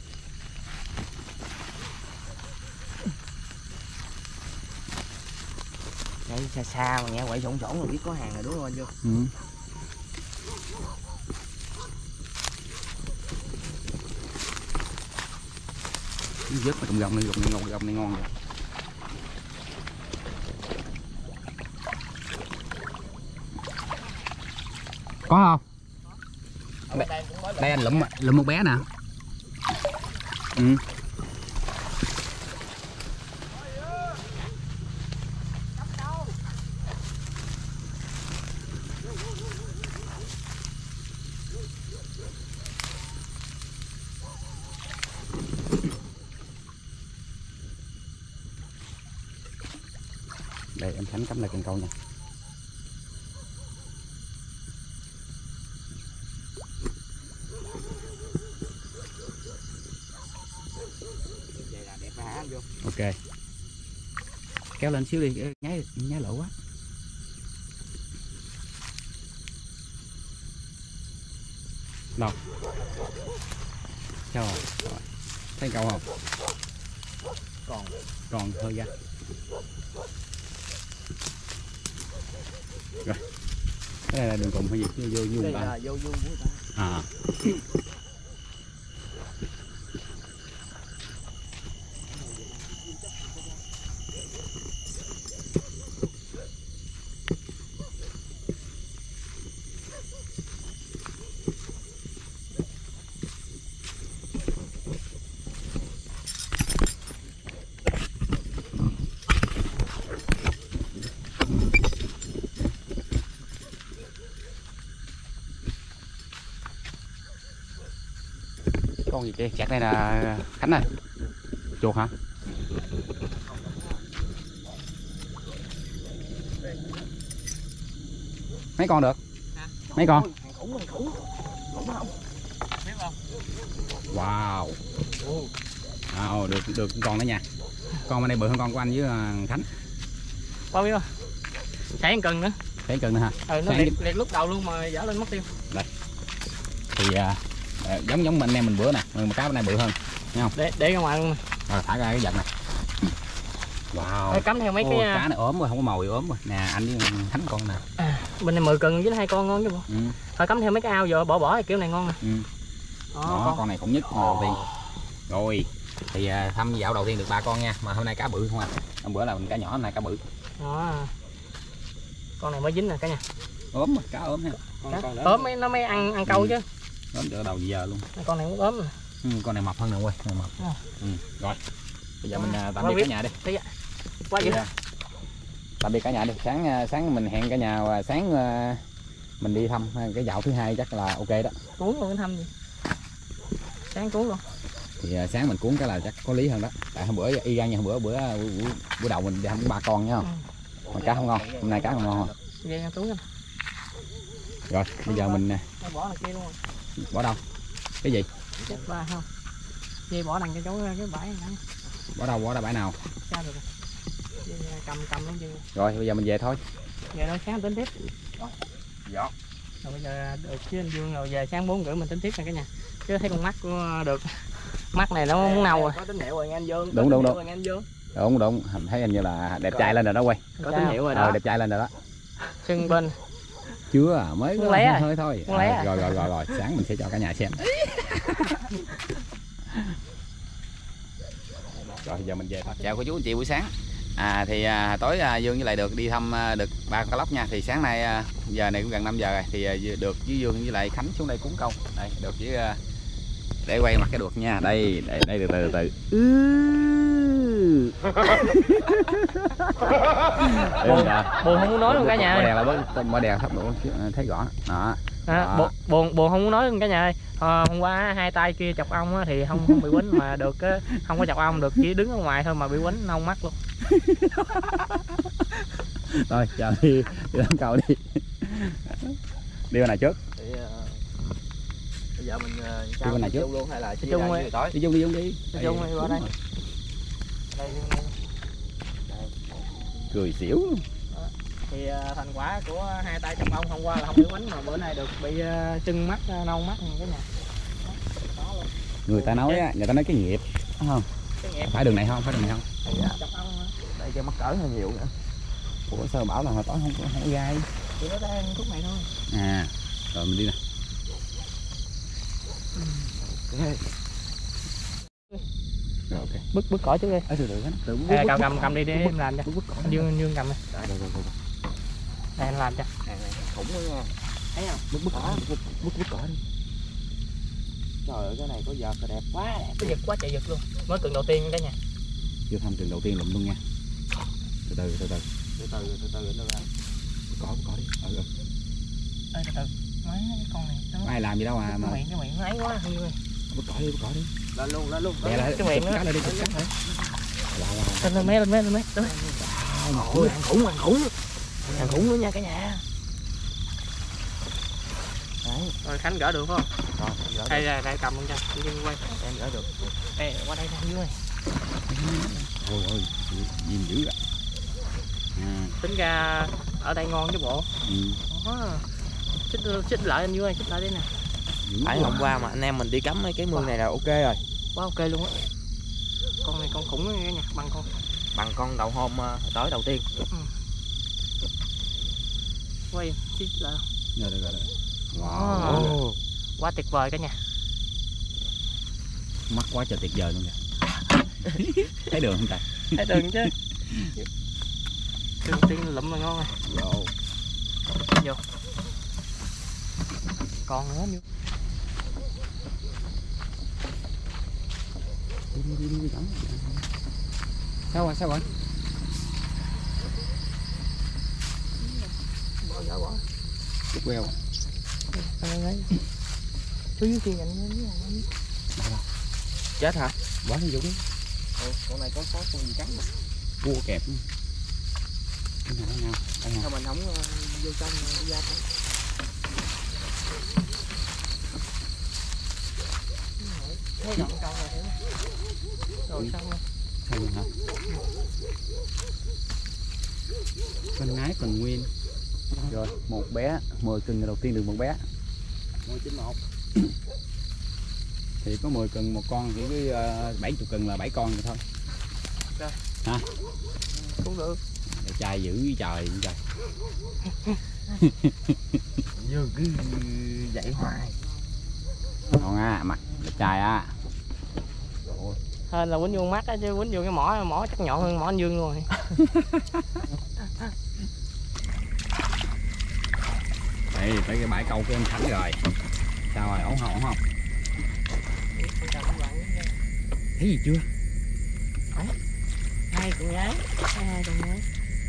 Đấy, xa xa mà nghe quậy sổng sổng rồi biết có hàng rồi đúng không anh chưa? Ừ. Vớt mà trong gông này, gông này ngon, gông này ngon rồi. Có không? Đây, đây anh lụm lụm một bé nè. Ừ. Đây em Khánh cắm lại cần câu nha. Ok. Kéo lên xíu đi, nháy nháy lỗ quá. Đâu? Sao rồi? Rồi. Thấy câu không? Còn Còn thôi ra. Rồi. Cái này là đường cùng hay gì? Vô vô đây ta. là vô vô của ta. À. Con gì kia chặt đây là Khánh này, chuột hả? Mấy con được? Mấy con? Wow. À, được được con đó nha. Con bên đây bự hơn con của anh với Khánh. Bao nhiêu? Thấy một cần nữa. Thấy cần nữa hả? Ừ, nó liệt, liệt lúc đầu luôn mà dở lên mất tiêu. Đây. Thì à, giống giống anh em mình bữa nè, mà cá bên này bự hơn, thấy không? Để để ra ngoài luôn nè. Rồi thả ra cái giật này. Wow. Để cắm theo mấy Ô, cái cá này ốm rồi, không có mồi ốm rồi. Nè anh với Khánh con nè. À, bên này mười cần với hai con ngon chứ bộ. Ừ. Thôi cắm theo mấy cái ao giờ bỏ bỏ thì kiểu này ngon nè. Ừ. Đó, Đó, con. con này khủng nhất đầu tiên. Rồi thì à, thăm dạo đầu tiên được ba con nha, mà hôm nay cá bự không à. Hôm bữa là mình cá nhỏ, hôm nay cá bự. Đó. Con này mới dính nè cả nhà. Ốm mà, cá ốm ha. Con, con ốm mấy nó mới ăn ăn câu. Ừ. Chứ. Ốm từ đầu giờ luôn. Con này cũng ốm nè. Ừ, con này mập hơn nè quay, này mập. À. Ừ. Rồi. Bây giờ mình à, tạm Quá biệt cả nhà đi. Thấy vậy. Quá dữ. Tạm biệt cả nhà đi. Sáng sáng mình hẹn cả nhà và sáng mình đi thăm cái dạo thứ hai chắc là ok đó. Cuốn luôn cái thăm gì. Sáng cuốn luôn. Thì sáng mình cuốn cái là chắc có lý hơn đó. Tại hôm bữa y gan như hôm bữa bữa bữa, bữa đầu mình đi thăm ba con nhá không. Ừ. Mà cá không ngon, hôm nay cá không ngon. Vậy nha Tuấn. Rồi, bây giờ mình bỏ này kia luôn rồi. Bỏ đâu? Cái gì? Chết ba không. Dây bỏ đằng cái chỗ cái bãi này. Bỏ đâu? Bỏ ra bãi nào? Sao được rồi. Cầm cầm luôn chứ. Rồi, bây giờ mình về thôi. Về thôi sáng tính tiếp. Rồi. Dạ. Rồi bây giờ được chứ anh Dương rồi về sáng bốn rưỡi mình tính tiếp nè cả nhà. Chứ thấy con mắt của được. Mắt này nó muốn nâu rồi. Có tín hiệu rồi nghe anh Dương. Đúng đúng đúng. Nghe anh Dương. Đúng đúng, thấy anh như là đẹp trai lên rồi đó quay. Có tín hiệu rồi đó. Ờ, đẹp trai lên rồi đó. Sưng bên. Chưa à, mới muốn lé hơi thôi. Muốn lé À, à? rồi rồi rồi rồi, sáng mình sẽ cho cả nhà xem. Rồi giờ mình về thôi. Chào cô chú anh chị buổi sáng. À thì à, tối à, Dương với lại được đi thăm à, được ba con cá lóc nha. Thì sáng nay à, giờ này cũng gần năm giờ rồi thì à, được với Dương với lại Khánh xuống đây cuốn câu. Đây được với à, để quay mặt cái được nha. Đây đây đây từ từ từ. Buồn, buồn không muốn nói luôn cả nhà Mở ơi. đèn là bớt, mở đèn thấp độ thấy rõ. Đó. À, buồn, buồn buồn không muốn nói luôn cả nhà ơi. À, hôm qua hai tay kia chọc ong á, thì không không bị quýnh mà được á, không có chọc ong được, chỉ đứng ở ngoài thôi mà bị quýnh nông mắt luôn. Thôi chào đi, đi làm câu đi. Đi bên này trước. Thì, uh, giờ mình uh, Đi sao bên này trước. chung luôn hay là chia chung ra đi. tối? Đi chung đi chung đi. Đi chung đi, qua đây. Đây, đây. Cười xỉu luôn. Thì uh, thành quả của hai tay chồng ông hôm qua là không bị quánh, mà bữa nay được bị uh, sưng mắt, uh, nâu mắt cái nhà. Đó luôn. Người ta nói á, người ta nói cái nghiệp, đúng không? Cái nghiệp. Phải đường này không? Phải đường này không? Thì, à, Chồng ông hả? đây cho mắc cỡ hơi nhiều nữa. Ủa sao bảo là hồi tối không có không có gai? Chỉ có đang khúc này thôi. À, rồi mình đi nè. Okay. Rồi ok. Bứt bứt cỏ trước đi. Ở từ từ cái từ À, cầm cầm cầm đi để em làm cho. bứt cỏ. Anh Dương anh Dương cầm đi. Rồi rồi rồi. Đây anh làm cho. Hàng này khủng quá nha. Thấy không? Bứt bứt cỏ, bứt bứt bứt cỏ đi. Trời ơi cái này có giật là đẹp quá đẹp. Cái giật quá trời giật luôn. Mới cần đầu tiên cả nhà. Chưa thăm trường đầu tiên lụm luôn nha. Từ từ từ từ. Từ từ từ từ từ từ. Cỏ cỏ đi. Ừ ừ. Ê từ từ. Mấy cái con này nó Ai làm gì đâu à cái mà. miệng cái miệng nó ấy quá không ơi. Bứt cỏ đi, bứt cỏ đi. Lên luôn lên luôn. Đè lại cái miệng chụp đó. cái lên đi, chụp cái lại. Wow, wow. Lên lên mé lên mé lên mé. Ôi ăn khủng ăn khủng. Ăn khủng nữa nha cả nhà. Đấy. Rồi Khánh gỡ được không? Rồi, em gỡ Đây được. đây đây cầm luôn cho. Đi đi quay. Em gỡ được. Ê qua đây nè dưới ơi. Ôi ôi, nhìn dữ ạ. À, Tính ra ở đây ngon chứ bộ. ừ. Đó. Chích chích lại anh dưới ơi, chích lại đây nè. Dữ Phải quá. hôm qua mà anh em mình đi cắm mấy cái mương này là ok rồi. Quá ok luôn á. Con này con khủng đó nha, bằng con. Bằng con đầu hôm uh, tối đầu tiên. Quay chích lại. Rồi rồi rồi. Wow. Wow. Quá tuyệt vời cả nhà. Mắt quá trời tuyệt vời luôn kìa. Thấy đường không trời? Thấy đường chứ. Đường tiên lụm là ngon rồi. Wow. Vô. Còn nữa nữa. Đi đi đi đi cắm. Sao rồi sao rồi? Bỏ bỏ bỏ. Chút queo. Đây đây. Chú dưới kia anh nó. Chết hả? Bỏ đi vô đi. Ừ, con này có có con gì cắn mà. Cua kẹp. Cái nào cái nào? Cái nào? Sao mình không uh, vô trong uh, đi ra thôi. Thấy đoạn câu rồi hiểu không? Rồi xong rồi. Sao hả? Con nái còn nguyên. Rồi, một bé, mười cân đầu tiên được một bé. mười chín một. Thì có mười cân một con, chỉ với uh, bảy mươi cân là bảy con rồi thôi. Rồi. Hả? Cũng được. Đẹp trai dữ với trời vậy trời. Dương cứ dậy hoài. Ngon á, mặt đẹp trai á. Hên là quýnh vô mắt á, chứ quýnh vô cái mỏ, mỏ chắc nhọn hơn mỏ anh Dương luôn rồi. Đây, tới cái bãi câu của em Khánh rồi. Sao rồi, ổn không, ổn không? Thấy gì chưa? Hai con gái, hai con gái.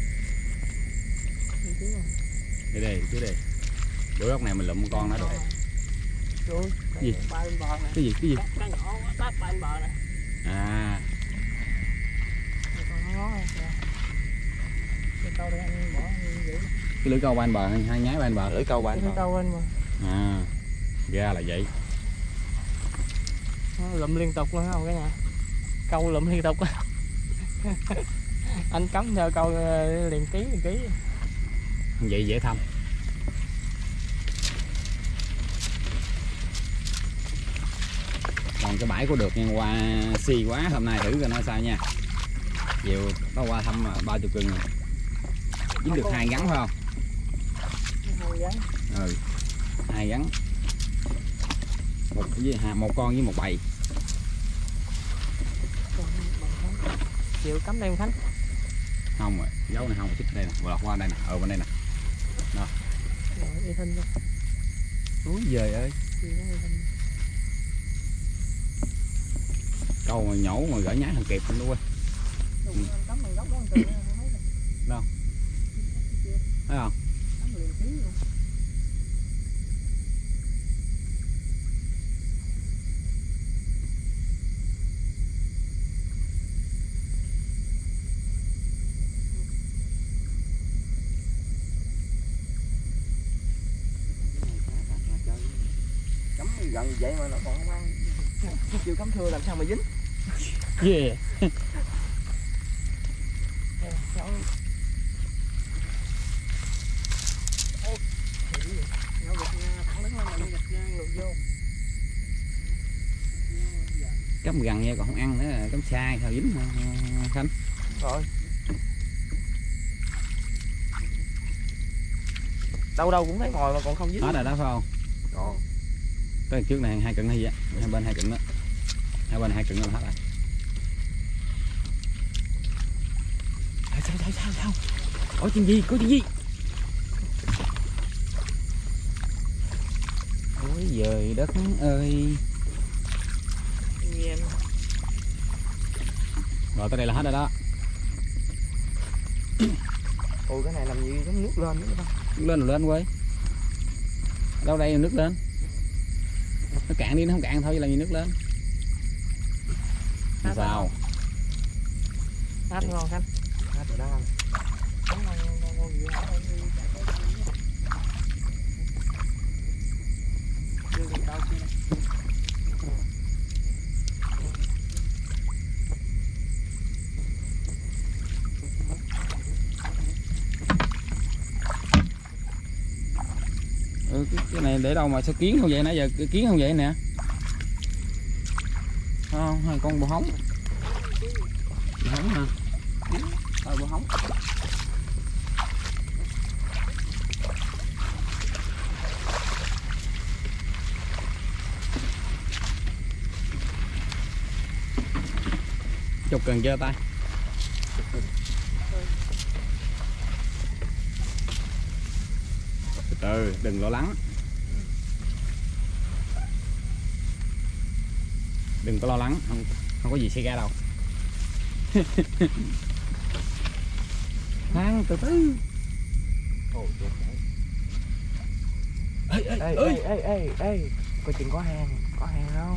Đi đi, chứ đi. Bữa lúc này mình lụm một con nữa rồi. Rồi, Gì? ba bên bờ nè. Cái gì, cái gì? Cá nhỏ bác ba bên bờ nè. À, Còn nó ngó kìa. Cái câu đây anh bỏ anh giữ. cái lưỡi câu ba anh bờ, hai nhái ba anh bờ. Lưỡi câu bạn. Cái câu bên mà. À, ra là vậy. Nó lụm liên tục luôn không cả nhà. Câu lụm liên tục. Anh cắm theo câu liền ký liền ký. Vậy dễ thăm. Còn cái bãi có được ngang qua xì quá, hôm nay thử coi nó sao nha. Chiều nó qua thăm ba chục cân rồi. Dính được hai gắn phải không? Ừ, hai gắn. Một với một con với một bầy. Chịu cắm đây Khánh. Không rồi, dấu này không, chích đây nè, lọt qua đây nè, ở bên đây nè. Đó. Rồi đi thinh luôn. Úi giời ơi. Câu mà nhổ mà gỡ nhái không kịp luôn quên. Đâu? Thấy không? Cắm gần vậy mà nó còn không ăn. Chưa cắm thưa làm sao mà dính. Yeah. Cắm gần vậy còn không ăn nữa, cắm sai sao dính Khánh. Rồi. Đâu đâu cũng thấy ngồi mà còn không dính. Hết rồi đó phải không? Còn. Cái trước này hai cận hay vậy, hai bên hai cận đó. Hai bên hai cận là hết rồi. Sao sao sao sao? Có chuyện gì? Có chuyện gì? Ôi giời đất ơi. Rồi tới đây là hết rồi đó. Ôi cái này làm gì giống nước lên nữa ta. Nước lên rồi lên quay. Đâu đây nước lên. Nó cạn đi nó không cạn thôi chứ làm gì nước lên. Hết Sao? Hết ngon Khánh. Hết rồi đó anh. Ừ, cái, cái này để đâu mà sao kiến không vậy, nãy giờ kiến không vậy nè. Không, hai con bồ hóng. Bồ hóng hả? Thôi bồ hóng. Chụp cần chưa tay. Từ từ, đừng lo lắng. Đừng có lo lắng, không, không có gì xảy ra đâu. Khoan từ từ. Ê ê Ê ê ê ê ê, coi chừng có hang, có hang không?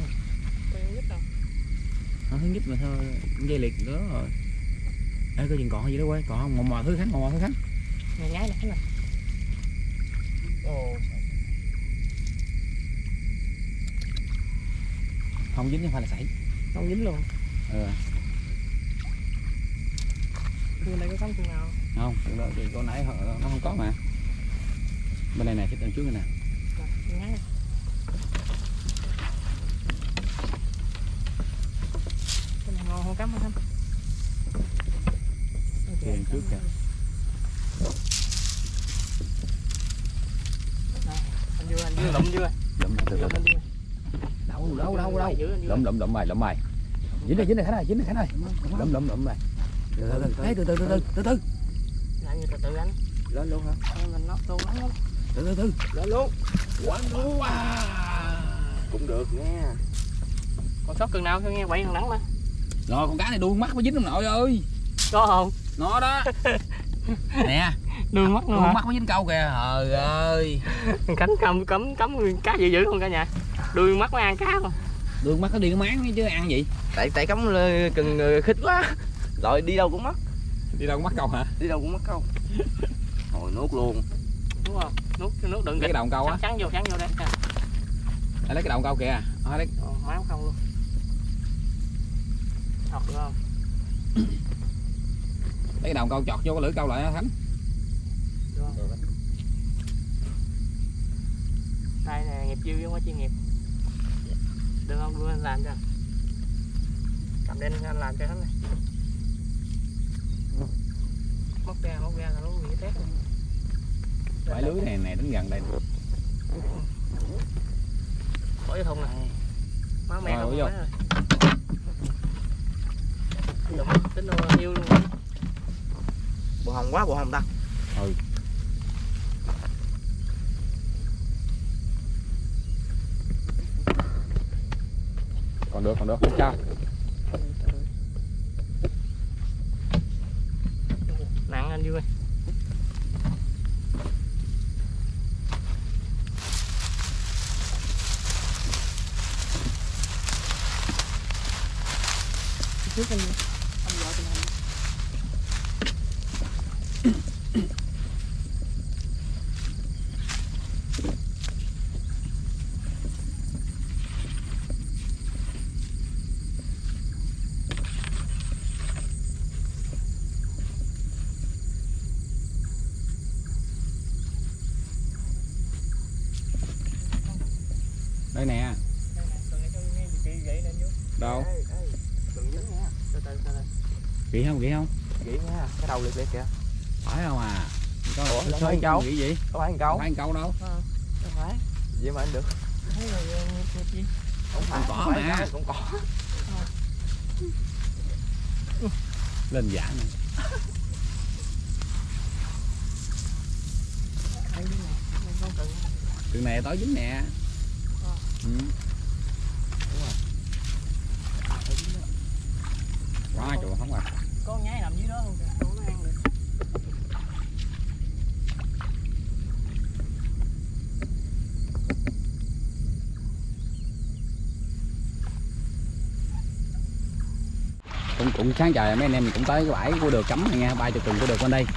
Không thấy nhích mà thôi, dây liệt đó rồi. Ê coi chừng còn gì đó quay, còn không, mò mò thứ Khánh, mò mò thứ Khánh. Nhảy nhảy này Khánh nè. Ồ. Không dính chứ phải là sảy. Không dính luôn. Ừ. Bên đây có cắm con nào? Không, từ đó thì con nãy nó không có mà. Bên này nè, cái tên trước này nè. Nhảy nè. Cái này ngon không cắm không Khánh? Tiền trước kìa. Anh vừa anh vừa lụm chưa? Lụm từ từ. Đâu đâu đâu đâu. Lụm lụm lụm mày, lụm mày. Dính đây, dính đây Khánh ơi, dính đây Khánh ơi. Lụm lụm lụm mày. Từ từ từ từ từ từ từ từ. Làm như từ từ anh. Lên luôn hả? Mình nó tô lắm. Từ từ từ. Lên luôn. Quán luôn. Cũng được nha. Còn sót cần nào thôi nghe quậy thằng nắng mà. Rồi con cá này đuôi mắt mới dính ông nội ơi. Có không? Nó đó. Nè. Đuôi mắt nữa Đuôi hả? mắt mới dính câu kìa. Trời ơi. Cánh cầm cấm cấm cá dữ dữ không cả nhà. Đuôi mắt mới ăn cá mà. Đuôi mắt nó đi cái máng chứ ăn gì. Tại tại cắm cần khích quá. Rồi đi đâu cũng mất. Đi đâu cũng mắc câu hả? Đi đâu cũng mất câu. Hồi nuốt luôn. Đúng không? Nuốt nước đựng cái đầu câu á. Trắng vô trắng vô đấy. Lấy cái đầu câu kìa. Thôi đấy. Ồ, máu không luôn. Học được không? Lấy cái đầu câu chọt vô cái lưỡi câu lại Thánh. Được không? Đây nè, nghiệp dư với quá chuyên nghiệp. Được không? Đưa anh làm cho. Cầm lên anh làm cho Khánh này. Móc ra, móc ra là nó bị tét luôn. Phải lưới này này đến gần đây. Bỏ vô thùng nè. Má mẹ không vô. rồi. Đụng tính đâu yêu luôn. Bộ hồng quá, bộ hồng ta. Ừ. Còn được, còn được, không sao. Nặng anh vui. Trước anh anh gọi tình hình. Gỉ không, gỉ không? Gỉ nha, cái đầu liệt liệt kìa. Phải không à? Có Ủa, đâu số phải câu. gỉ gì? Có phải ăn câu? Không phải ăn câu đâu. Không phải. Vậy mà anh được. Thấy là gì? Không phải, Con không cỏ phải mà. câu, con cỏ. Lên giả nè. Trường này tối dính nè. Ừ. Quá trời không à. Có con nhái nằm dưới đó luôn kìa, không có ăn được. Cũng cũng sáng trời mấy anh em mình cũng tới cái bãi của đường cấm này nha, ba chục tuần của đường bên đây.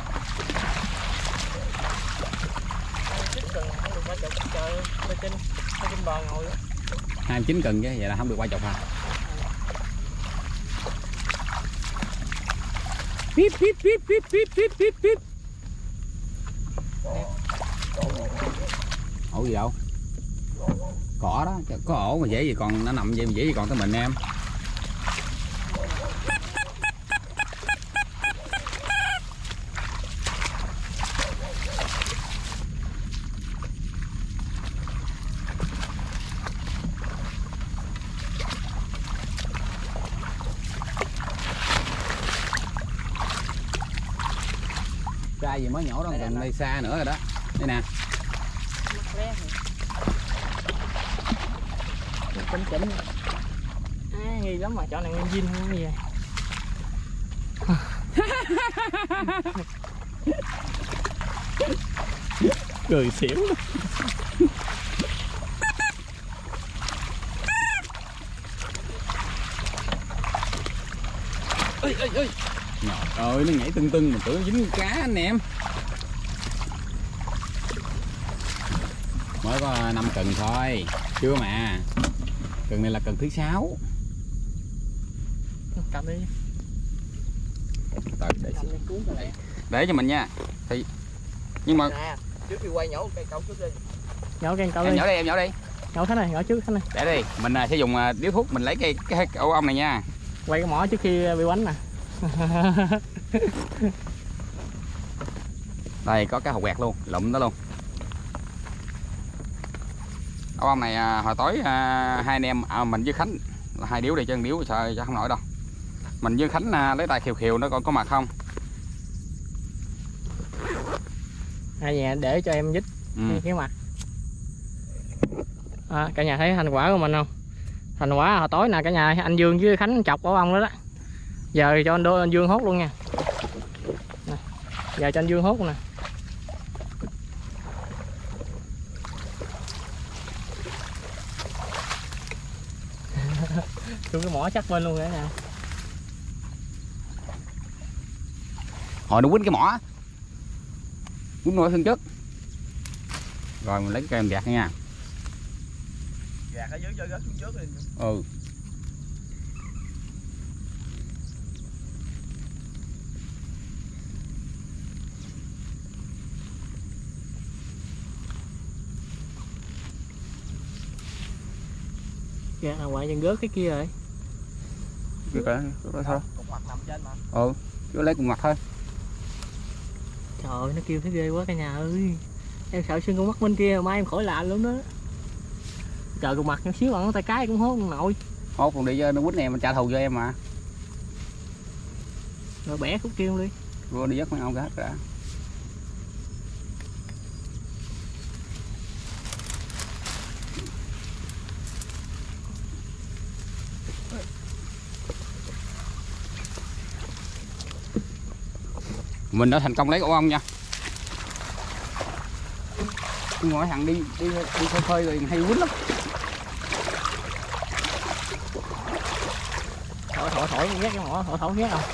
hai mươi chín cần chứ, vậy là không được qua chục à. Píp píp píp píp píp píp píp píp. Ổ gì đâu? Cỏ đó, có ổ mà dễ gì còn nó nằm vậy mà dễ gì còn tới mình em. Ra gì mới nhổ đó, gần đây xa nữa rồi đó. Đây nè. Chỉnh chỉnh. À, nghi lắm mà chỗ này nguyên zin không gì vậy. Cười xỉu. Ơi ơi ơi. Trời ơi, nó nhảy tưng tưng mà tưởng dính cá anh em. Mới có năm cần thôi, chưa mà. Cần này là cần thứ sáu. Cầm đi. Từ để, Cầm đi cuốn rồi. để cho mình nha. Thì nhưng mà Nè, trước khi quay nhổ cây câu trước đi. Nhổ cây câu em đi. nhỏ đi, em nhỏ đi. Nhổ thế này, nhổ trước thế này. Để đi, mình sẽ dùng điếu thuốc mình lấy cây cái ổ ong này nha. Quay cái mỏ trước khi bị quánh nè. Đây có cái hột quẹt luôn, lụm đó luôn. Ổ ong này hồi tối hai anh em à, mình với Khánh là hai điếu đi chứ điếu sợ chắc không nổi đâu. Mình với Khánh lấy tay khiều khiều nó còn có mặt không. À dạ, để cho em dít Ừ. cái mặt. À, cả nhà thấy thành quả của mình không? Thành quả hồi tối nè cả nhà, anh Dương với Khánh chọc ổ ong đó đó. Giờ cho anh đô anh Dương hốt luôn nha. Nè, giờ cho anh Dương hốt nè. Xuống cái mỏ chắc bên luôn rồi nè. Hồi nó quýnh cái mỏ. Quýnh mỏ thân trước. Rồi mình lấy cái cây mình gạt nha. Gạt ở dưới cho gớt xuống trước đi. Ừ. Kìa, là ngoại dân gớt cái kia rồi. Cái cái cái thôi. Cục mặt nằm trên mà. Ừ, cứ lấy cùng mặt thôi. Trời ơi, nó kêu thấy ghê quá cả nhà ơi. Em sợ xương con mắt bên kia mai em khỏi lạ luôn đó. Trời, con mặt nhỏ xíu bằng tay cái cũng hốt nội. Hốt còn đi cho nó quýnh em mình trả thù cho em mà. Rồi bẻ khúc kêu đi. Rồi đi dắt mấy ông cái hết đã. Mình đã thành công lấy ổ ong nha. Ngồi thằng đi đi đi khơi khơi rồi hay quýnh lắm. Thổi thổi thổi ghét cái mỏ, thổi thổi ghét không?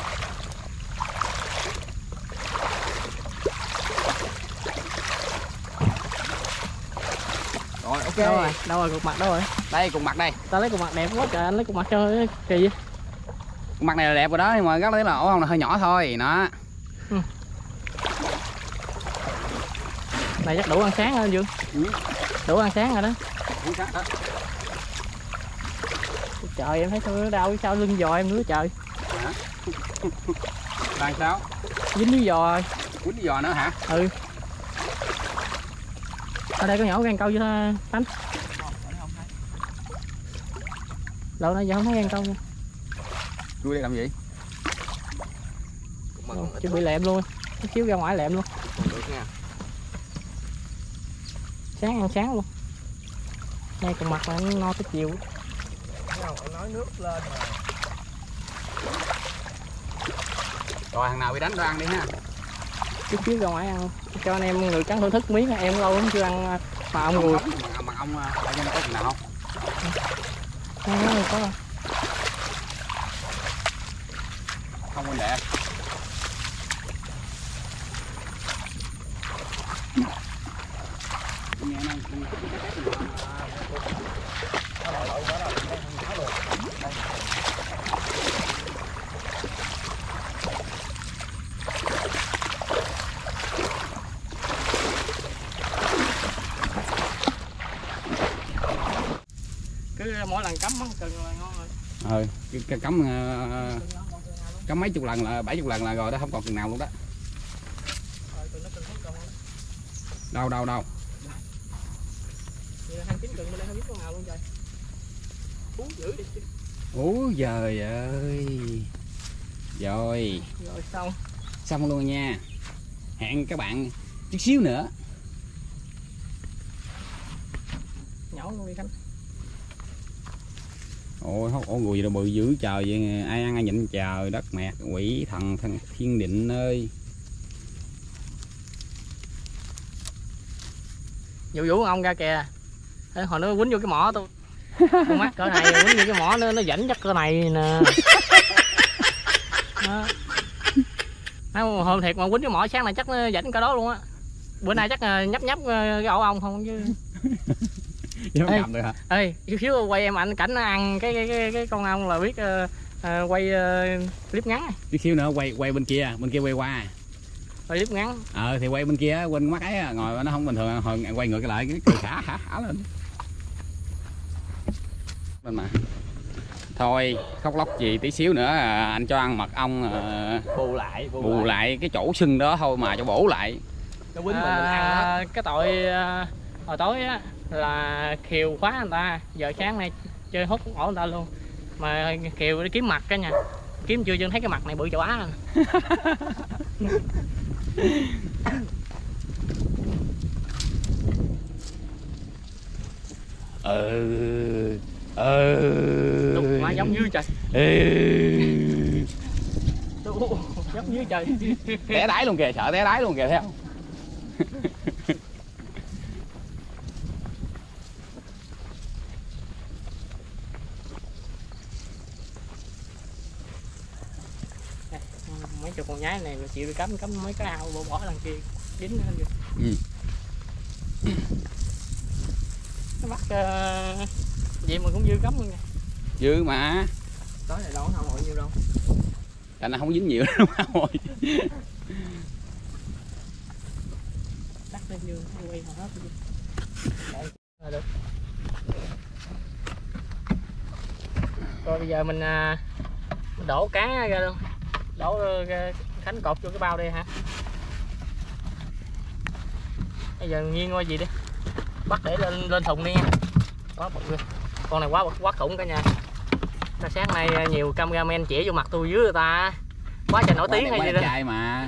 Rồi ok. Đâu rồi? Đâu rồi cục mặt đâu rồi? Đây cùng mặt đây. Ta lấy cục mặt đẹp quá trời, anh lấy cục mặt cho kỳ vậy? Cục mặt này là đẹp rồi đó, nhưng mà gắt lấy là ổ ong là hơi nhỏ thôi, nó. Ừ. Này chắc đủ ăn sáng rồi Dương. Ừ. Đủ ăn sáng rồi đó. Đúng xác đó. Trời, em thấy sao nó đau sao lưng giò em nữa trời. Hả? Là sao? Dính với giò rồi. Quýnh giò nữa hả? Ừ. Ở đây có nhỏ gan câu chưa Tánh? Lâu nay giờ không thấy gan câu nha. Chui đây làm gì? Chứ bị lẹm luôn. Chút xíu ra ngoài lẹm luôn. Còn được nha. Sáng ăn sáng luôn. Ngay con mặt là nó no tới chiều. Không, anh nói nước lên mà. Rồi thằng nào bị đánh ra ăn đi ha. Chút xíu ra ngoài ăn. Cho anh em người cắn thưởng thức miếng, em lâu lắm chưa ăn mà ông ngùi. Mà ông ở trên có chừng nào không? Không có, có. Không quên đẹp. Cứ mỗi lần cắm món cần là ngon rồi. Ừ, cái cắm uh, cắm mấy chục lần là bảy chục lần là rồi đó, không còn chừng nào luôn đó. Đâu đâu đâu. Úi giời ơi. Rồi. Rồi xong. Xong luôn nha. Hẹn các bạn chút xíu nữa. Nhổ luôn đi Khánh. Ôi hốt ổ gùi đâu bự dữ trời vậy, ai ăn ai nhịn trời đất mẹ quỷ thần thần thiên định ơi. Vũ Vũ ông ra kìa. Thế hồi nó quýnh vô cái mỏ tôi. Con mắt cỡ này quýnh vô cái mỏ nó nó dẫn chắc cỡ này nè. Đó. Nó hôm thiệt mà quýnh cái mỏ sáng này chắc nó dẫn cỡ đó luôn á. Bữa nay chắc nhấp nhấp cái ổ ong không chứ. Chứ không cầm được hả? Ê, chút xíu quay em ảnh cảnh nó ăn cái cái cái, cái con ong là biết uh, uh, quay uh, clip ngắn. Chút xíu nữa quay quay bên kia, bên kia quay qua. Quay clip ngắn. Ờ thì quay bên kia quên mắt ấy ngồi nó không bình thường, hồi quay ngược lại cái cười khả khả khả lên. Bên mà. Thôi, khóc lóc gì tí xíu nữa anh cho ăn mật ong uh, bù lại bù, bù lại. lại cái chỗ sưng đó thôi mà cho bổ lại. Nó quýnh à, mình, mình ăn cái tội uh, hồi tối á là Kiều khóa người ta, giờ sáng nay chơi hút ổ người ta luôn. Mà Kiều đi kiếm mặt cả nhà. Kiếm chưa chưa thấy cái mặt này bự châu Á. Ừ. Ừ. Đục mà giống như trời. Ừ. Đục, giống như trời. Té đáy luôn kìa, sợ té đáy luôn kìa thấy không? Mấy chục con nhái này mà chịu đi cắm cắm mấy cái ao bỏ bỏ đằng kia dính lên kìa. Ừ. Nó bắt uh, vậy mà cũng dư cắm luôn nha. Dư mà. tối này đâu có không hội nhiêu đâu. Tại nó không dính nhiều đâu mà hồi. Đắt lên dương quay mà hết rồi được. Rồi bây giờ mình, uh, mình đổ cá ra luôn. Đổ uh, Khánh cột vô cái bao đây hả? Bây giờ nghiêng qua gì đi. Bắt để lên lên thùng đi nha. Quá bự. Con này quá quá khủng cả nhà. Nó sáng nay nhiều cameraman chỉ vô mặt tôi dưới người ta. Quá trời nổi tiếng hay gì đó. Trai mà.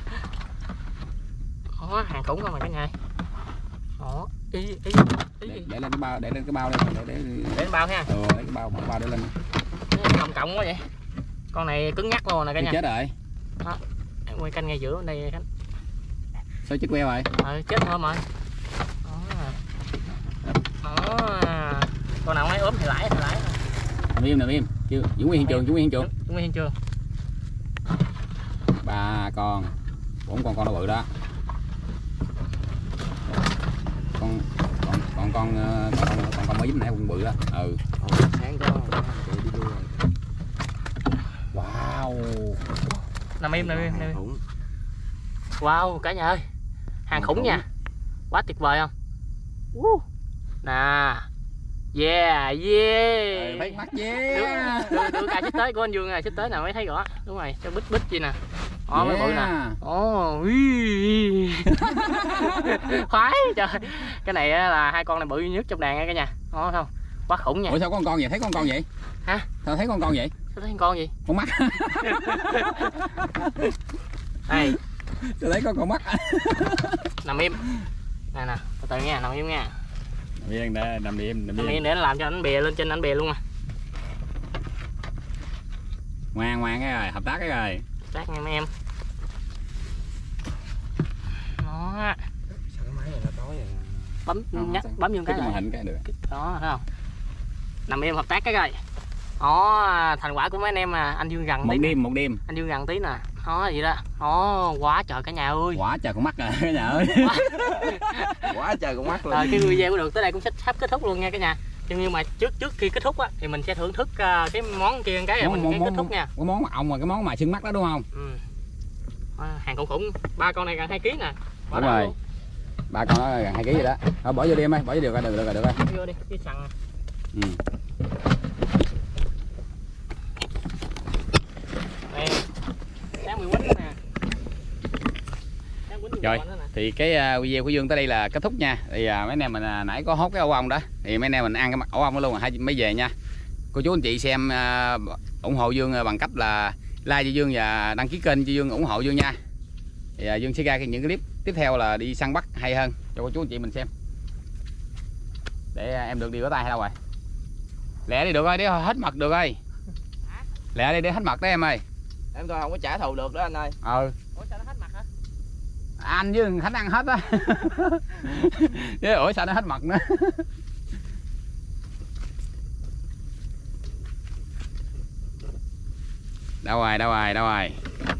Đó, hàng khủng không mà cả nhà. Đó, ý ý ý. Để, để lên cái bao, để lên cái bao đây, để để để lên bao ha. Ừ, để cái bao, bao để lên. Cộng cộng quá vậy. Con này cứng nhắc luôn nè cả nhà. Chết rồi. Đó. Quay canh ngay giữa đây Khánh. Sao chết queo rồi? Ờ chết thôi mà. Đó. Đó. Con nào mấy ốm thì lãi thì lãi. Nằm im, nằm im. Chưa, giữ nguyên hiện trường, giữ nguyên hiện trường. Giữ nguyên hiện trường. Ba con, bốn con con nó bự đó. Con con con con con con, con mới dính nãy cũng bự đó. Ừ. Sáng có Wow. Nằm im, nằm im, nằm im. Wow cả nhà ơi. Hàng khủng nha. Quá tuyệt vời không? Uh. Nè. Yeah, yeah. Thấy mắt yeah. Đưa, đưa, đưa ca xích tới của anh Dương này, xích tới nào mới thấy rõ. Đúng rồi, cho bít bít chi nè. Đó, mới bự nè. Ồ, khoái trời. Cái này là hai con này bự nhất trong đàn nha cả nhà. Đó không? Quá khủng nha. Ủa sao có con con vậy? Thấy con con vậy? Hả? Sao thấy con con vậy? Sao thấy con gì? Con mắt. Đây. Tôi thấy có con mắt. Nằm im. Nè nè, từ từ nha, nằm im nha. Nằm im nè, nằm im, nằm Nằm im. im để nó làm cho ảnh bè lên trên ảnh bè luôn à. Ngoan ngoan cái rồi, hợp tác cái rồi. Tác nha mấy em. Đó. Sao cái máy này nó tối vậy? Bấm nhắc bấm vô cái màn này. hình cái được. Đó, thấy không? Nằm im hợp tác cái rồi. Đó, thành quả của mấy anh em mà anh Dương gần tí. Một nè. đêm, một đêm. Anh Dương gần tí nè. Đó vậy đó. Đó, quá trời cả nhà ơi. Quá trời con mắt rồi cả nhà ơi. Quá trời con mắt luôn. Rồi cái video của được tới đây cũng sắp sắp kết thúc luôn nha cả nhà. Nhưng mà trước trước khi kết thúc á thì mình sẽ thưởng thức uh, cái món kia cái rồi mình món, sẽ món, kết thúc nha. Cái món ong mà cái món mà xương mắt đó đúng không? Ừ. À, hàng khủng khủng. Ba con này gần hai ký nè. Bỏ Đúng rồi. luôn. Ba con đó gần hai ký rồi đó. Thôi bỏ vô đi em ơi, bỏ vô được rồi, được rồi, được rồi. Bỏ vô đi, cái sằn. Ừ. Đây. Sáng mười quýnh nữa nè. Sáng quýnh Rồi, nữa nè. thì cái video của Dương tới đây là kết thúc nha. Thì mấy anh em mình nãy có hốt cái ổ ong đó, thì mấy anh em mình ăn cái mặt ổ ong đó luôn rồi mới về nha. Cô chú anh chị xem uh, ủng hộ Dương bằng cách là like cho Dương và đăng ký kênh cho Dương ủng hộ Dương nha. Thì uh, Dương sẽ ra những cái clip tiếp theo là đi săn bắt hay hơn cho cô chú anh chị mình xem. Để uh, em được đi có tay hay đâu rồi. Lẹ đi được rồi, để hết mật được rồi. Lẹ đi để hết mật đó em ơi. Em coi không có trả thù được đó anh ơi. Ừ. Ủa sao nó hết mặt hả? Anh với Khánh ăn hết á. Chứ ủa sao nó hết mật nữa. Đâu rồi, đâu rồi, đâu rồi.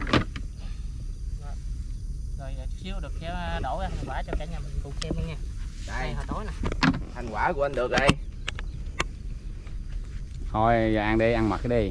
Rồi chút xíu được sẽ đổ ra thành quả cho cả nhà mình cùng xem luôn nha. Đây, hồi tối nè. thành quả của anh được đây. Thôi giờ ăn đi, ăn mật cái đi.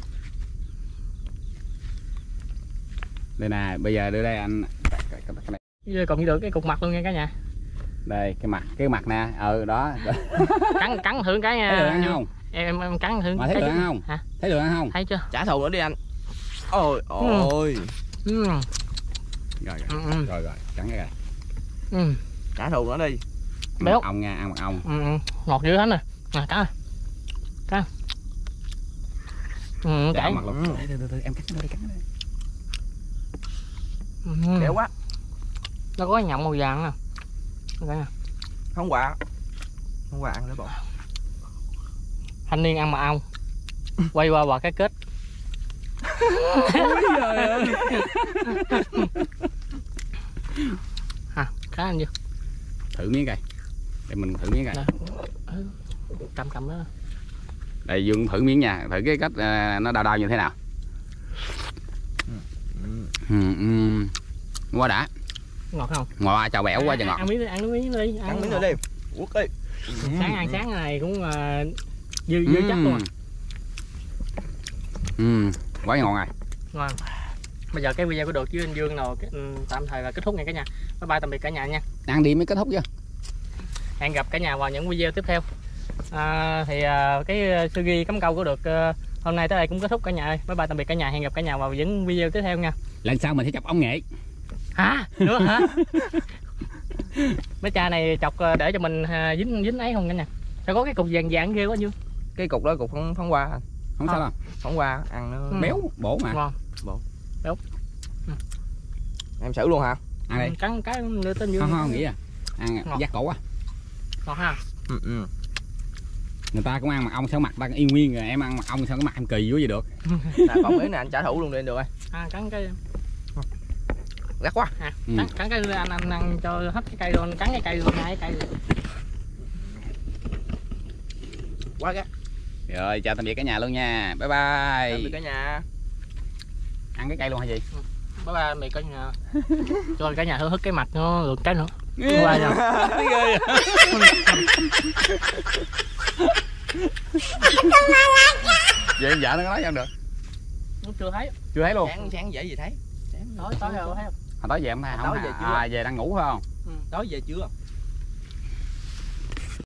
Đây nè, bây giờ đưa đây anh. Giờ còn được cái cục mặt luôn nha cả nhà. Đây cái mặt, cái mặt nè, ừ đó. Cắn cắn thử cái nha. Thấy được ăn không? Em em cắn thử. Mà thấy cái được ăn không? Hả? Thấy được ăn không? Thấy chưa? Trả thù nữa đi anh. Ôi ôi. Ừ. Rồi rồi. Ừ, ừ. Rồi rồi, cắn cái rồi. Ừ. Trả thù nữa đi. Ăn Béo. mật ong nha, ăn mật ong. Ừ, ừ. Ngọt dữ hết nè. Nè cắn. Cắn. Ừ, cắn. Mặt luôn. Từ từ từ em cắn nó đi, cắn nó đi. Ừ. Béo quá. Nó có cái nhộng màu vàng nè. Đây nè. Không quà. Không quà ăn nữa bộ. Thanh niên ăn mật ong. Quay qua vào cái kết. Ôi trời ơi. Hả? Cá anh chưa? Thử miếng coi. Để mình thử miếng coi. Đây. Cầm cầm đó. Đây Dương thử miếng nha, thử cái cách uh, nó đau đau như thế nào. Ừ, ừ. Quá đã. Ngọt không? Ngọt, chào bẻo quá trời ngọt. Ăn miếng đi, ăn miếng đi. Ăn miếng nữa đi. Quất đi. Sáng ăn sáng này cũng uh, dư dư chắc luôn. Ừ, quá ngon rồi. Ngon. Bây giờ cái video của được với anh Dương nào tạm thời là kết thúc nha cả nhà. Bye bye, tạm biệt cả nhà nha. Ăn đi mới kết thúc chứ. Hẹn gặp cả nhà vào những video tiếp theo. À, thì uh, cái sư ghi cắm câu của được uh, hôm nay tới đây cũng kết thúc cả nhà ơi. Bye bye, tạm biệt cả nhà. Hẹn gặp cả nhà vào những video tiếp theo nha. Lần sau mình sẽ chọc ống nghệ. Hả? Nữa hả? Mấy cha này chọc để cho mình dính dính ấy không cả nhà. Sao có cái cục vàng vàng ghê quá Dương. Cái cục đó cục phóng phóng qua. Không sao đâu. Phóng qua ăn nó Ừ. Béo, bổ mà. Ngon. Bổ. Béo. Ừ. Em xử luôn hả? Ăn đi. Cắn cái nữa tên Dương. Không không nghĩ à. Ăn Ngọt. giác cổ á. Ngọt ha. Ừ ừ. Người ta cũng ăn mật ong sao mặt ta y nguyên rồi, em ăn mật ong sao cái mặt em kỳ quá vậy được. À, còn miếng này anh trả thù luôn đi được rồi. À, cắn cái Gắt quá. à, Ừ. cắn, cắn cái anh anh ăn cho hết cái cây luôn, cắn cái cây luôn, hai cái cây luôn. Quá gắt. Rồi chào tạm biệt cả nhà luôn nha. Bye Tạm biệt bye. cả nhà. Ăn cái cây luôn hay gì? Bye bye mày cả nhà. Cho cả nhà hớt cái mặt nó được cái nữa. Bye bye nha. Ghê Vậy dạ nó có nói ăn được. Nó chưa thấy. Chưa thấy luôn. Sáng sáng dễ gì thấy. Tối tối rồi thấy không? Hồi tối về không thấy không? Tối về chưa? À, về đang ngủ phải không? Tối về chưa?